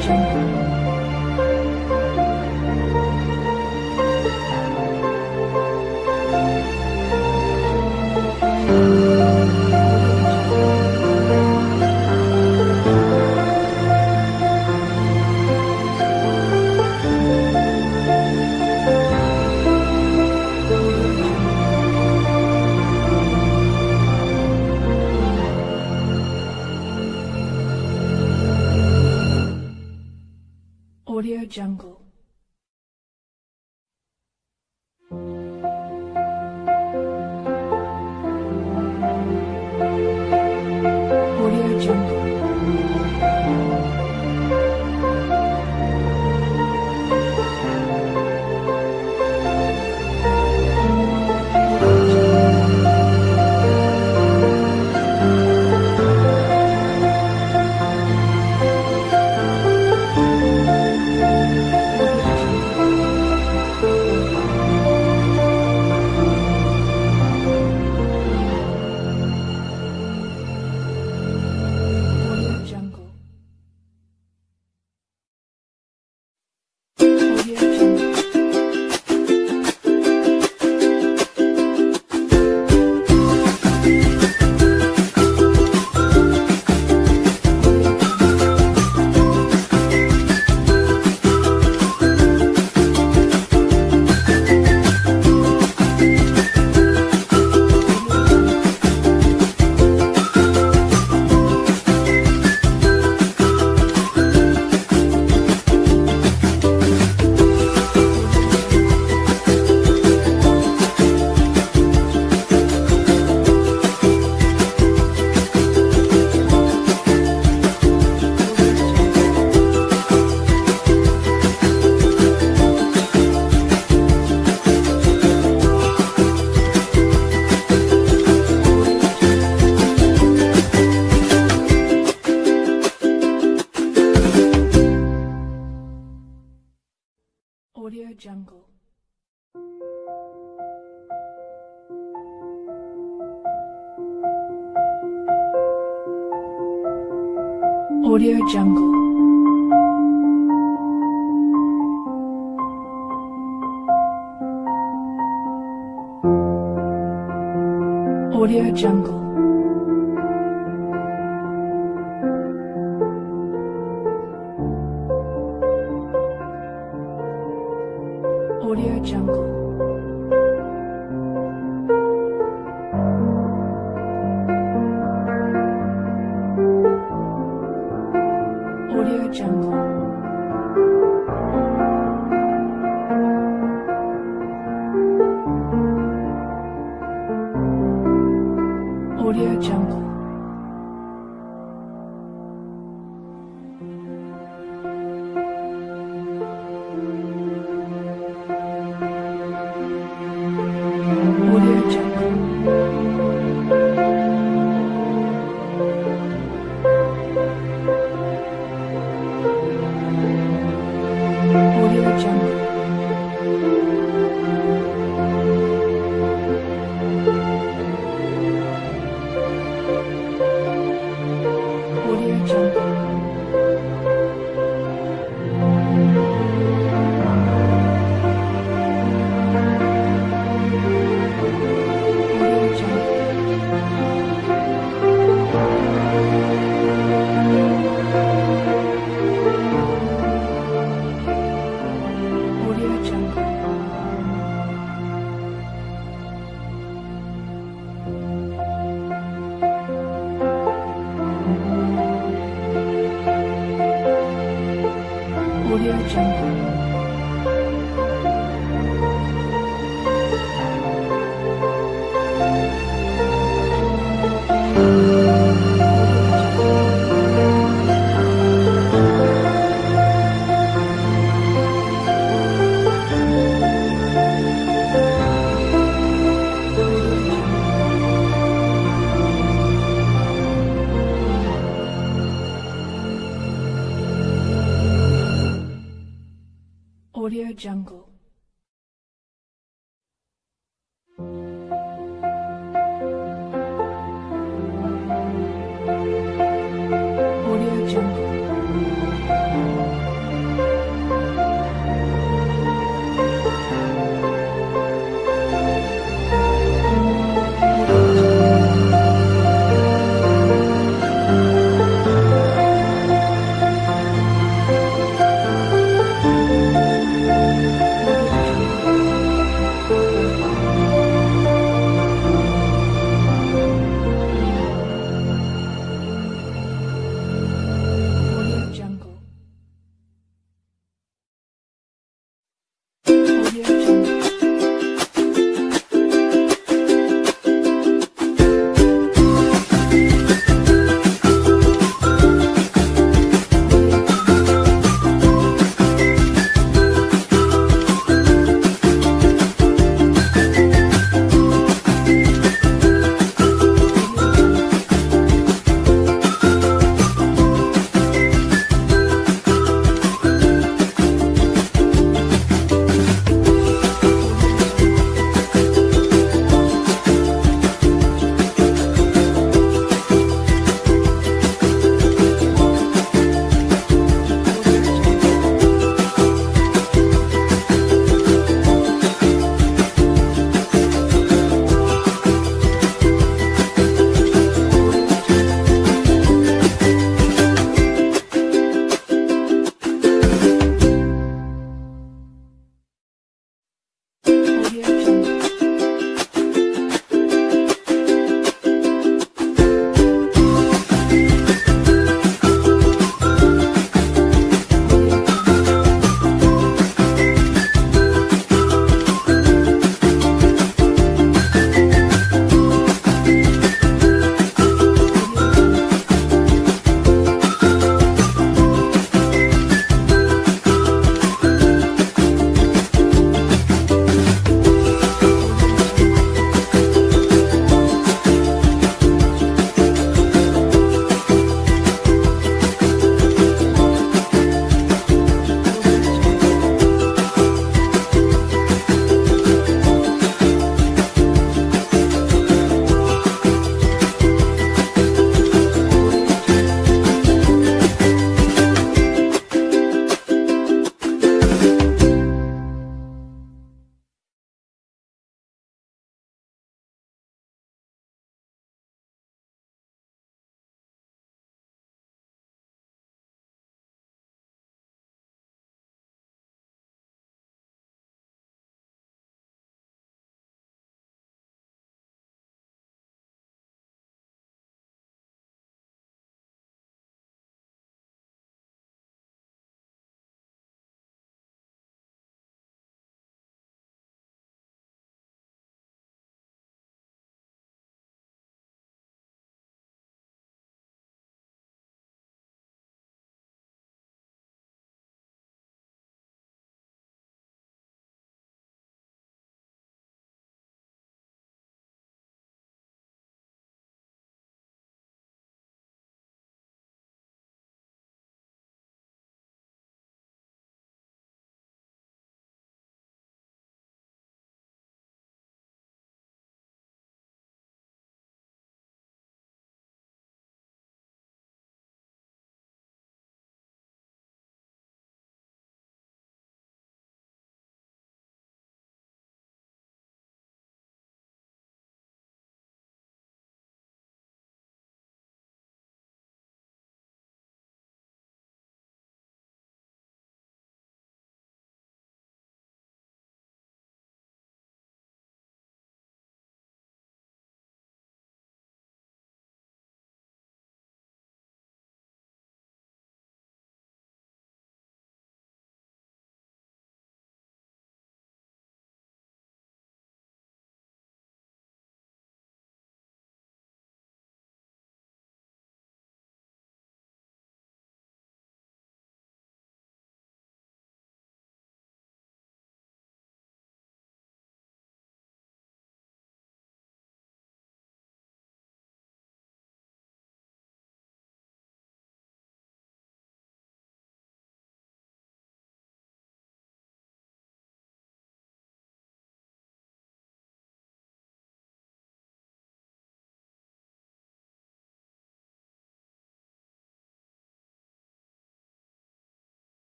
Audio Jungle. Audio Jungle. Audio Jungle. Audio Jungle. Audio Jungle. Audio Jungle. Audio Jungle. Audio Jungle. Audio Jungle. Audio Jungle. Audio Jungle. Audio Jungle. Audio Jungle.